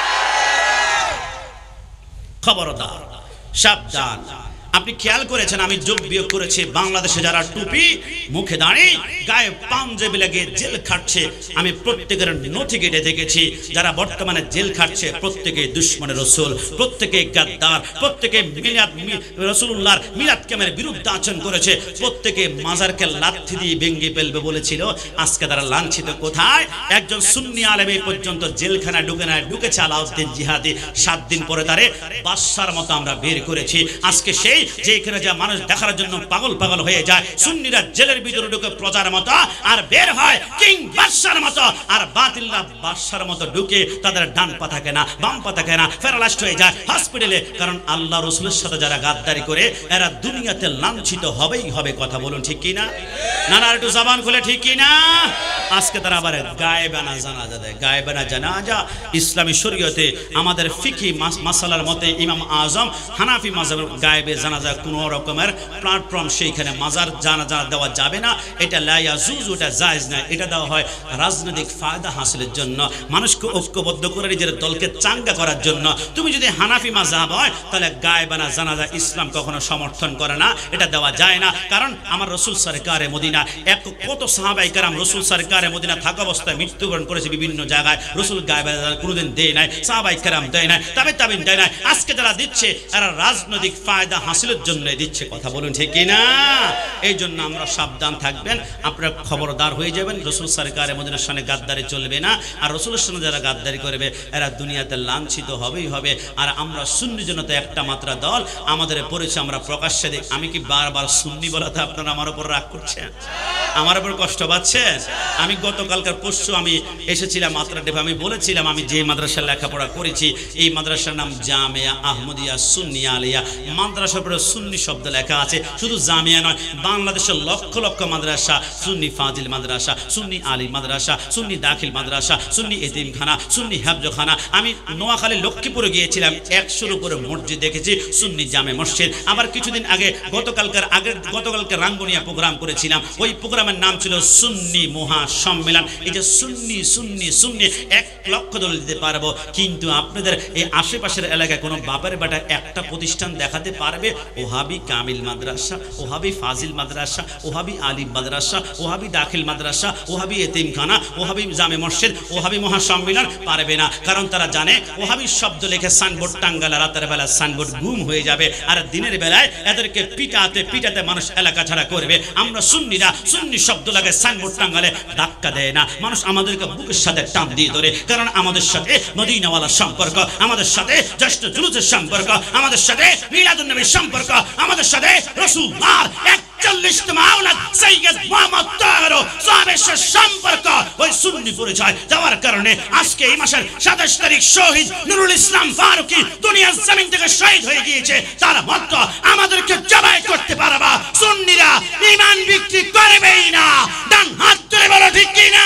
খবরদার, সাবধান। আপনি খেয়াল করেছেন আমি যোগ বিয়োগ করেছি, বাংলাদেশে যারা টুপি, মুখে দাঁড়ি, গায়ে পাঞ্জাবি লাগিয়ে জেল খাটছে, আমি প্রত্যেকের নথি কেটে দেখেছি। যারা বর্তমানে জেল খাটছে প্রত্যেকে দুশমনের রসুল, প্রত্যেকে গাদ্দার, প্রত্যেকে মিলাদ রাসূলুল্লাহর মিলাদ কামের বিরুদ্ধে আচরণ করেছে, প্রত্যেকে মাজারকে লাথি দিয়ে ভেঙে ফেলবে বলেছিল। আজকে তারা লাঞ্ছিত কোথায়? একজন সুন্নি আলেম এই পর্যন্ত জেলখানায় ঢুকে না ঢুকেছে আলাউদ্দিন জিহাদি, সাত দিন পরে তারে বাদশার মতো আমরা বের করেছি। আজকে সেই যে এখানে যা মানুষ দেখার জন্য পাগল পাগল হয়ে যায়, সুন্নিরা জেলের ভিতরে ঢুকে প্রজার মতো আর বের হয় কিং বাদশার মতো, আর বাতিলরা বাদশার মতো ঢুকে তাদের ডান পা থাকে না, বাম পা থাকে না, প্যারালাইজড হয়ে যায় হসপিটালে। কারণ আল্লাহ রসুলের সাথে যারা গাদ্দারি করে এরা দুনিয়াতে লাঞ্ছিত হবেই হবে। কথা বলুন ঠিক কিনা? না না একটু জবান খুলে ঠিক কিনা? আজকে তারা আবার গায়েবানা জানাজা দেয়। গায়েবানা জানাজা ইসলামী শরীয়তে আমাদের ফিকি মাসালার মতে ইমাম আজম হানাফি মাযহাবের গায়েবে জানাজা কোনো রকমের প্ল্যাটফর্ম সেইখানে মাজার জানাজা দেওয়া যাবে না। এটা লা ইয়াজুজ, ওটা জায়েজ না। এটা দেওয়া হয় রাজনৈতিক ফায়দা হাসিলের জন্য, মানুষকে ঐক্যবদ্ধ করে নিজের দলকে চাঙ্গা করার জন্য। তুমি যদি হানাফি মাযহাব হয় তাহলে গায়েবানা জানাজা ইসলাম কখনো সমর্থন করে না, এটা দেওয়া যায় না। কারণ আমার রাসূল সরকারে মদিনা এক কত সাহাবায়ে কেরাম রাসূল সরকারে মদিনা থাকা অবস্থায় মৃত্যুবরণ করেছে বিভিন্ন জায়গায়, রাসূল গায়েবানা কোনোদিন দেয় নাই, সাহাবায়ে কেরাম দেয় নাই, তাবে তাবিন দেয় নাই। আজকে যারা দিচ্ছে এরা রাজনৈতিক ফায়দা হাসিলের জন্য দিচ্ছে। কথা বলুন ঠিক কিনা? এই জন্য আমরা সাবধান থাকবেন, আপনারা খবরদার হয়ে যাবেন। রাসূল সরকারে মদিনার সামনে গাদ্দারি চলবে না, আর রাসূলের সামনে যারা গাদ্দারি করবে এরা দুনিয়াতে লাঞ্ছিত হবেই হবে। আর আমরা সুন্নি জনতা একটা মাত্র দল, আমাদের পরিচয় আমরা প্রকাশ্যে দিই। আমি কি বারবার সুন্নি বলাতে আপনারা আমার উপর রাগ করছেন, আমার উপর কষ্ট পাচ্ছেন? আমি গতকালকার পরশু আমি এসেছিলাম মাত্রা ডেভে, আমি বলেছিলাম আমি যে মাদ্রাসায় লেখাপড়া করেছি এই মাদ্রাসার নাম জামিয়া আহমদিয়া সুন্নিয়া আলিয়া। মাদ্রাসার উপরে সুন্নি শব্দ লেখা আছে, শুধু জামিয়া নয়, বাংলাদেশের লক্ষ লক্ষ মাদ্রাসা, সুন্নি ফাজিল মাদ্রাসা, সুন্নি আলী মাদ্রাসা, সুন্নি দাখিল মাদ্রাসা, সুন্নি এতিমখানা, সুন্নি হেফজখানা। আমি নোয়াখালী লক্ষ্মীপুরে গিয়েছিলাম, একশোর উপরে মসজিদ দেখেছি, সুন্নি জামে মসজিদ। আবার কিছুদিন আগে গতকালকার আগে গতকালকে রাঙ্গুনিয়া প্রোগ্রাম করেছিলাম, ওই প্রোগ্রামের নাম ছিল সুন্নি মহা সম্মেলন। এই যে সুন্নি সুন্নি সুন্নি এক লক্ষ দল দিতে পারবো, কিন্তু আপনাদের এই আশেপাশের এলাকায় কোনো বাপের বেটা একটা প্রতিষ্ঠান দেখাতে পারবে? ওহাবি কামিল মাদ্রাসা, ওহাবি ফাজিল মাদ্রাসা, ওহাবি আলিম মাদ্রাসা, ওহাবি দাখিল মাদ্রাসা, ওহাবি এতিমখানা, ওহাবি জামে মসজিদ, ওহাবি মহাসম্মেলন পারবে না। কারণ তারা জানে ওহাবি শব্দ লিখে সাইনবোর্ড টাঙ্গালে রাতের বেলা সাইনবোর্ড গুম হয়ে যাবে, আর দিনের বেলায় এদেরকে পিটাতে পিটাতে মানুষ এলাকা ছাড়া করবে। আমরা সুন্নিরা সুন্নি শব্দ লাগে সাইনবোর্ড টাঙ্গালে ধাক্কা দেয় না, মানুষ আমাদেরকে বুকের সাথে টান দিয়ে ধরে। কারণ আমাদের সাথে মদিনাওয়ালার সম্পর্ক, আমাদের সাথে জ্যেষ্ঠ জুলুসের সম্পর্ক, আমাদের সাথে মিলাদুন নবীর সম্পর্ক, আমাদের সাথে রাসূলুল্লাহর একচল্লিশতম আওলাদ সাইয়্যিদ মুহাম্মদ তাহের সাহাবের সম্পর্ক। ওই সুন্নি পরিচয় দেওয়ার কারণে আজকে এই মাসের সাতাশ তারিখ শহীদ নুরুল ইসলাম ফারুকী দুনিয়ার জমিন থেকে শহীদ হয়ে গিয়েছে। তার মত আমাদেরকে জবাই করতে পারবা সুন্নিরা ঈমান বিক্রি করবেই না। ডান হাত তুলে বলো ঠিক কিনা?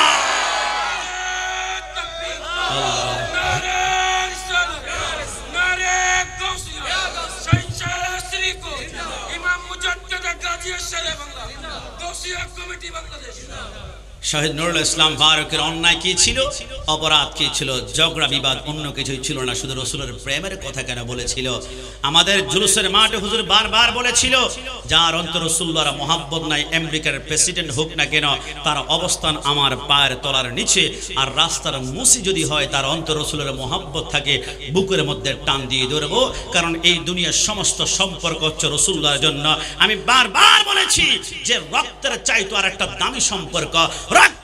শহীদ নুরুল ইসলাম ফারুকের অন্যায় কি ছিল, অপরাধ কি ছিল? ঝগড়া বিবাদ, অন্য কিছুই ছিল না, শুধু রাসূলের প্রেমের কথা কেন বলেছিল? আমাদের জুলুসের মাঠে হুজুর বারবার বলেছিল যার অন্তর রাসূলুল্লাহর মহব্বত নাই, আমেরিকার প্রেসিডেন্ট হোক না কেন তার অবস্থান আমার পায়ের তলার নিচে। আর রাস্তার মুসি যদি হয় তার অন্তর রাসূলের মহব্বত থাকে, বুকের মধ্যে টান দিয়ে ধরবো। কারণ এই দুনিয়ার সমস্ত সম্পর্ক হচ্ছে রাসূলুল্লাহর জন্য। আমি বারবার বলেছি যে রক্তের চাইতো আর একটা দামি সম্পর্ক, রক্তের চাই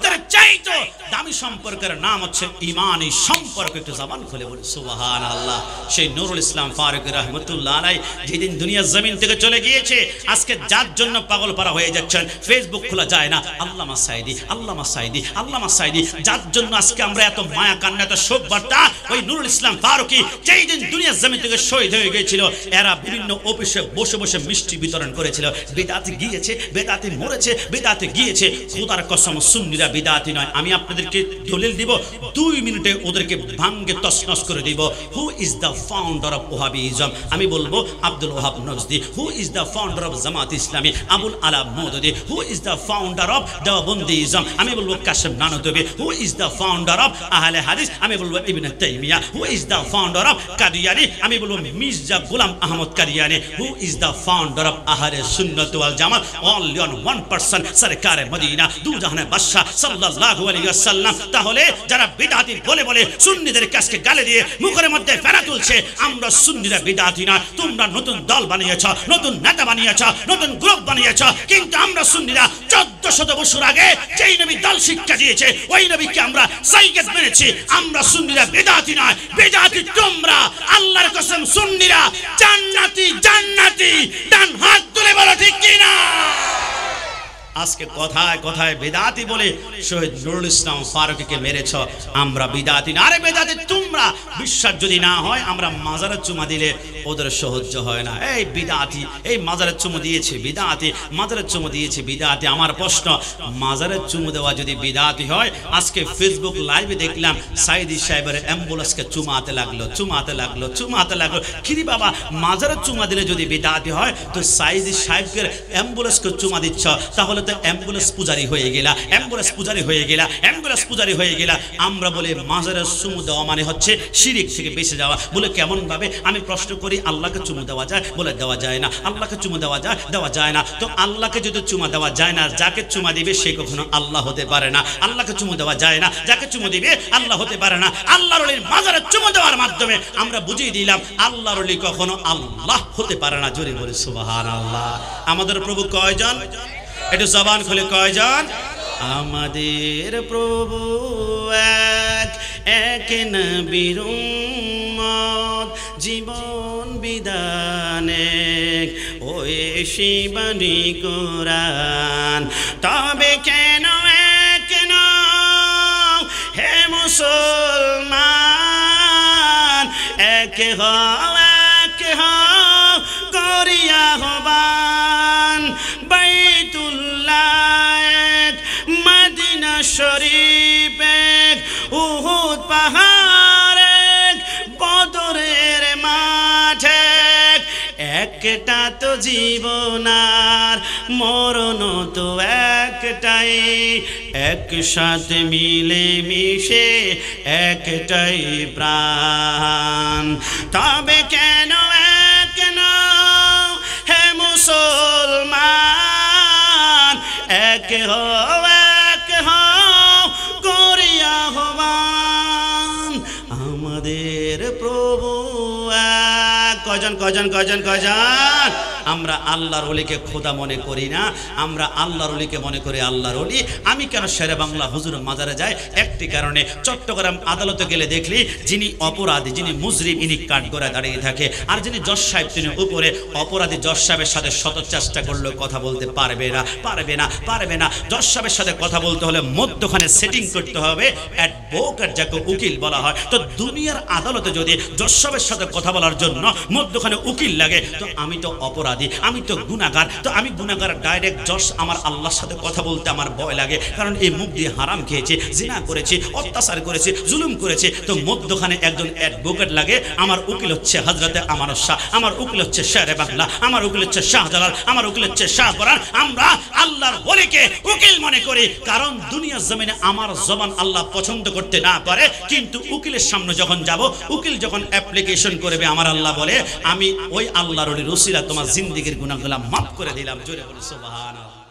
এই তো দামি সম্পর্কের নাম হচ্ছে ঈমানি সম্পর্ক। একটু জবান খুলে বলি সুবহানাল্লাহ। সেই নুরুল ইসলাম ফারুকী রাহমাতুল্লাহ আলাইহি যেদিন দুনিয়ার জমিন থেকে চলে গিয়েছে, আজকে যার জন্য পাগল পারা হয়ে যাচ্ছেন, ফেসবুক খোলা যায় না, আল্লামা সাইদি আল্লামা সাইদি আল্লামা সাইদি, যার জন্য আজকে আমরা এত মায়া কান্না এত শোক বার্তা, ওই নুরুল ইসলাম ফারুকী যেই দিন দুনিয়ার জমিন থেকে শহীদ হয়ে গিয়েছিল, এরা বিভিন্ন অফিসে বসে বসে মিষ্টি বিতরণ করেছিল। বিদাতি গিয়েছে, বেদাতি মরেছে, বেদাতি গিয়েছে। খোদার কসম সুন্নিরা বিদাতি নয়। আমি আপনাদেরকে দলিল দিব, দুই মিনিটে ওদেরকে ভাঙ্গে তছনছ করে দিব। Who is the founder of Wahhabism? আমি বলবো Abdul Wahhab Najdi. Who is the founder of Jamaat Islami? Abul Ala Maududi. Who is the founder of Deobandism? আমি বলবো Qasim Nanautavi. Who is the founder of Ahle Hadith? আমি বলবো Ibn Taymiyyah. Who is the founder of Qadiani? আমি বলবো Mirza Ghulam Ahmad Qadiani. Who is the founder of আহলে সুন্নাত ওয়াল জামাত? অনলি অন ওয়ান পারসন, সরকারে মদিনা দু জাহানের বাদশা সাল্লাল্লাহু আলাইহি ওয়াসাল্লাম। তাহলে যারা বিদআতি বলে বলে সুন্নিদের কাছে গালে দিয়ে মুখের মধ্যে ফেনা তুলছে, আমরা সুন্নিরা বিদআতি না। তোমরা নতুন দল বানিয়েছ, নতুন নেতা বানিয়েছ, নতুন গ্রুপ বানিয়েছ, কিন্তু আমরা সুন্নিরা চোদ্দ শত বছর আগে যেই নবী দল শিক্ষা দিয়েছে ওই নবীকে আমরা সাইয়্যিদ মেনেছি। আমরা সুন্নিরা বিদআতি নয়, বিদআতি তোমরা। আল্লাহর কসম সুন্নিরা জান্নাতি জান্নাতি। ডান হাত তুলে বলো ঠিক কি না? আজকে কথায় কথায় বিদাতি বলে শহীদ নুরুল ইসলাম ফারুকীকে মেরেছ, আমরা বিদাতি না। আরে বিদাতি তোমরা। বিশ্বাস যদি না হয় আমরা মাজারে চুমা দিলে ওদের সহ্য হয় না। এই বিদাতি, এই মাজারে চুমু দিয়েছে বিদাতি, মাজারে চুমু দিয়েছে বিদাতি। আমার প্রশ্ন, মাজারে চুমু দেওয়া যদি বিদাতি হয়, আজকে ফেসবুক লাইভে দেখলাম সাইদি সাহেবের অ্যাম্বুলেন্সকে চুমাতে লাগলো চুমাতে লাগলো চুমাতে লাগলো কিরে বাবা, মাজারে চুমা দিলে যদি বিদাতি হয়, তো সাইদি সাহেবকে অ্যাম্বুলেন্সকে চুমা দিচ্ছ, তাহলে অ্যাম্বুলেন্স পূজারি হয়ে গেলা, অ্যাম্বুলেন্স পূজারি হয়ে গেলা, অ্যাম্বুলেন্স পূজারি হয়ে গেলা। আমরা বলে মাজারে চুমু দেওয়া মানে হচ্ছে শিরিক থেকে বেঁচে যাওয়া। বলে কেমন ভাবে? আমি প্রশ্ন করি, আল্লাহকে চুমু দেওয়া যায়? বলে দেওয়া যায় না। আল্লাহকে চুমু দেওয়া যায়? দেওয়া যায় না। তো আল্লাহকে যদি চুমা দেওয়া যায় না, যাকে চুমা দিবে সে কখনো আল্লাহ হতে পারে না। আল্লাহকে চুমু দেওয়া যায় না, যাকে চুমু দিবে আল্লাহ হতে পারে না। আল্লাহর ওলির মাজারে চুমু দেওয়ার মাধ্যমে আমরা বুঝিয়ে দিলাম আল্লাহর ওলি কখনো আল্লাহ হতে পারে না। জোরে বলে সুবহানাল্লাহ। আমাদের প্রভু কয়জন? একটু জবান খুলে কয়জন? আমাদের প্রভু এক, এক নবীর উম্মত, জীবন বিধানে ওই শিবানী কোরআন। তবে কেন এক নও হে মুসলমান, এক হও এক হও করিয়া হবান। বাইতুল্লাহ এক, মদিনা শরীফ এক, উহুদ পাহাড় এক, বদরের মাঠ এক। একটা তো জীবন আর মরণ তো একটাই, একসাথে মিলে মিশে একটাই প্রাণ। তবে কেন এক নও হে মুসলমান, এক হও এক হও করিয়া হবান। আমাদের প্রভু এক। কজন কজন কজন কজন? আমরা আল্লাহর ওলিকে খোদা মনে করি না, আমরা আল্লাহর ওলিকে মনে করি আল্লাহর ওলি। আমি কেন শেরে বাংলা হুজুর মাজারে যাই? একটি কারণে, চট্টগ্রাম আদালতে গেলে দেখলি যিনি অপরাধী, যিনি মুজরিম, ইনি কাঠগড়ায় দাঁড়িয়ে থাকে, আর যিনি জজ সাহেব তিনি উপরে। অপরাধী জজ সাহেবের সাথে শত চেষ্টা করলেও কথা বলতে পারবে না, পারবে না, পারবে না। জজ সাহেবের সাথে কথা বলতে হলে মধ্যখানে সেটিং করতে হবে, অ্যাডভোকেট যাকে উকিল বলা হয়। তো দুনিয়ার আদালতে যদি জজ সাহেবের সাথে কথা বলার জন্য মধ্যখানে উকিল লাগে, তো আমি তো অপরাধী, আমি তো গুনাহগার। তো আমি গুনাহগার, ডাইরেক্ট জজ আমার আল্লাহর সাথে কথা বলতে আমার ভয় লাগে, কারণ এই মুখ দিয়ে হারাম খেয়েছি, জিনা করেছি, অত্যাচার করেছি, জুলুম করেছি। তো মধ্যখানে একজন অ্যাডভোকেট লাগে। আমার উকিল হচ্ছে হযরতে আমানত শাহ, আমার উকিল হচ্ছে শেরে বাংলা, আমার উকিল হচ্ছে শাহজালাল, আমার উকিল হচ্ছে শাহ কোরআন। আমরা আল্লাহর ওলিকে উকিল মনে করি, কারণ দুনিয়ার জমিনে আমার জবান আল্লাহ পছন্দ করতে না পারে, কিন্তু উকিলের সামনে যখন যাব, উকিল যখন অ্যাপ্লিকেশন করবে, আমার আল্লাহ বলে আমি ওই আল্লাহর ওলির উসিলা তোমার জিন্দেগীর গুনাহগুলো মাফ করে দিলাম। জোরে বলি সুবহানাল্লাহ।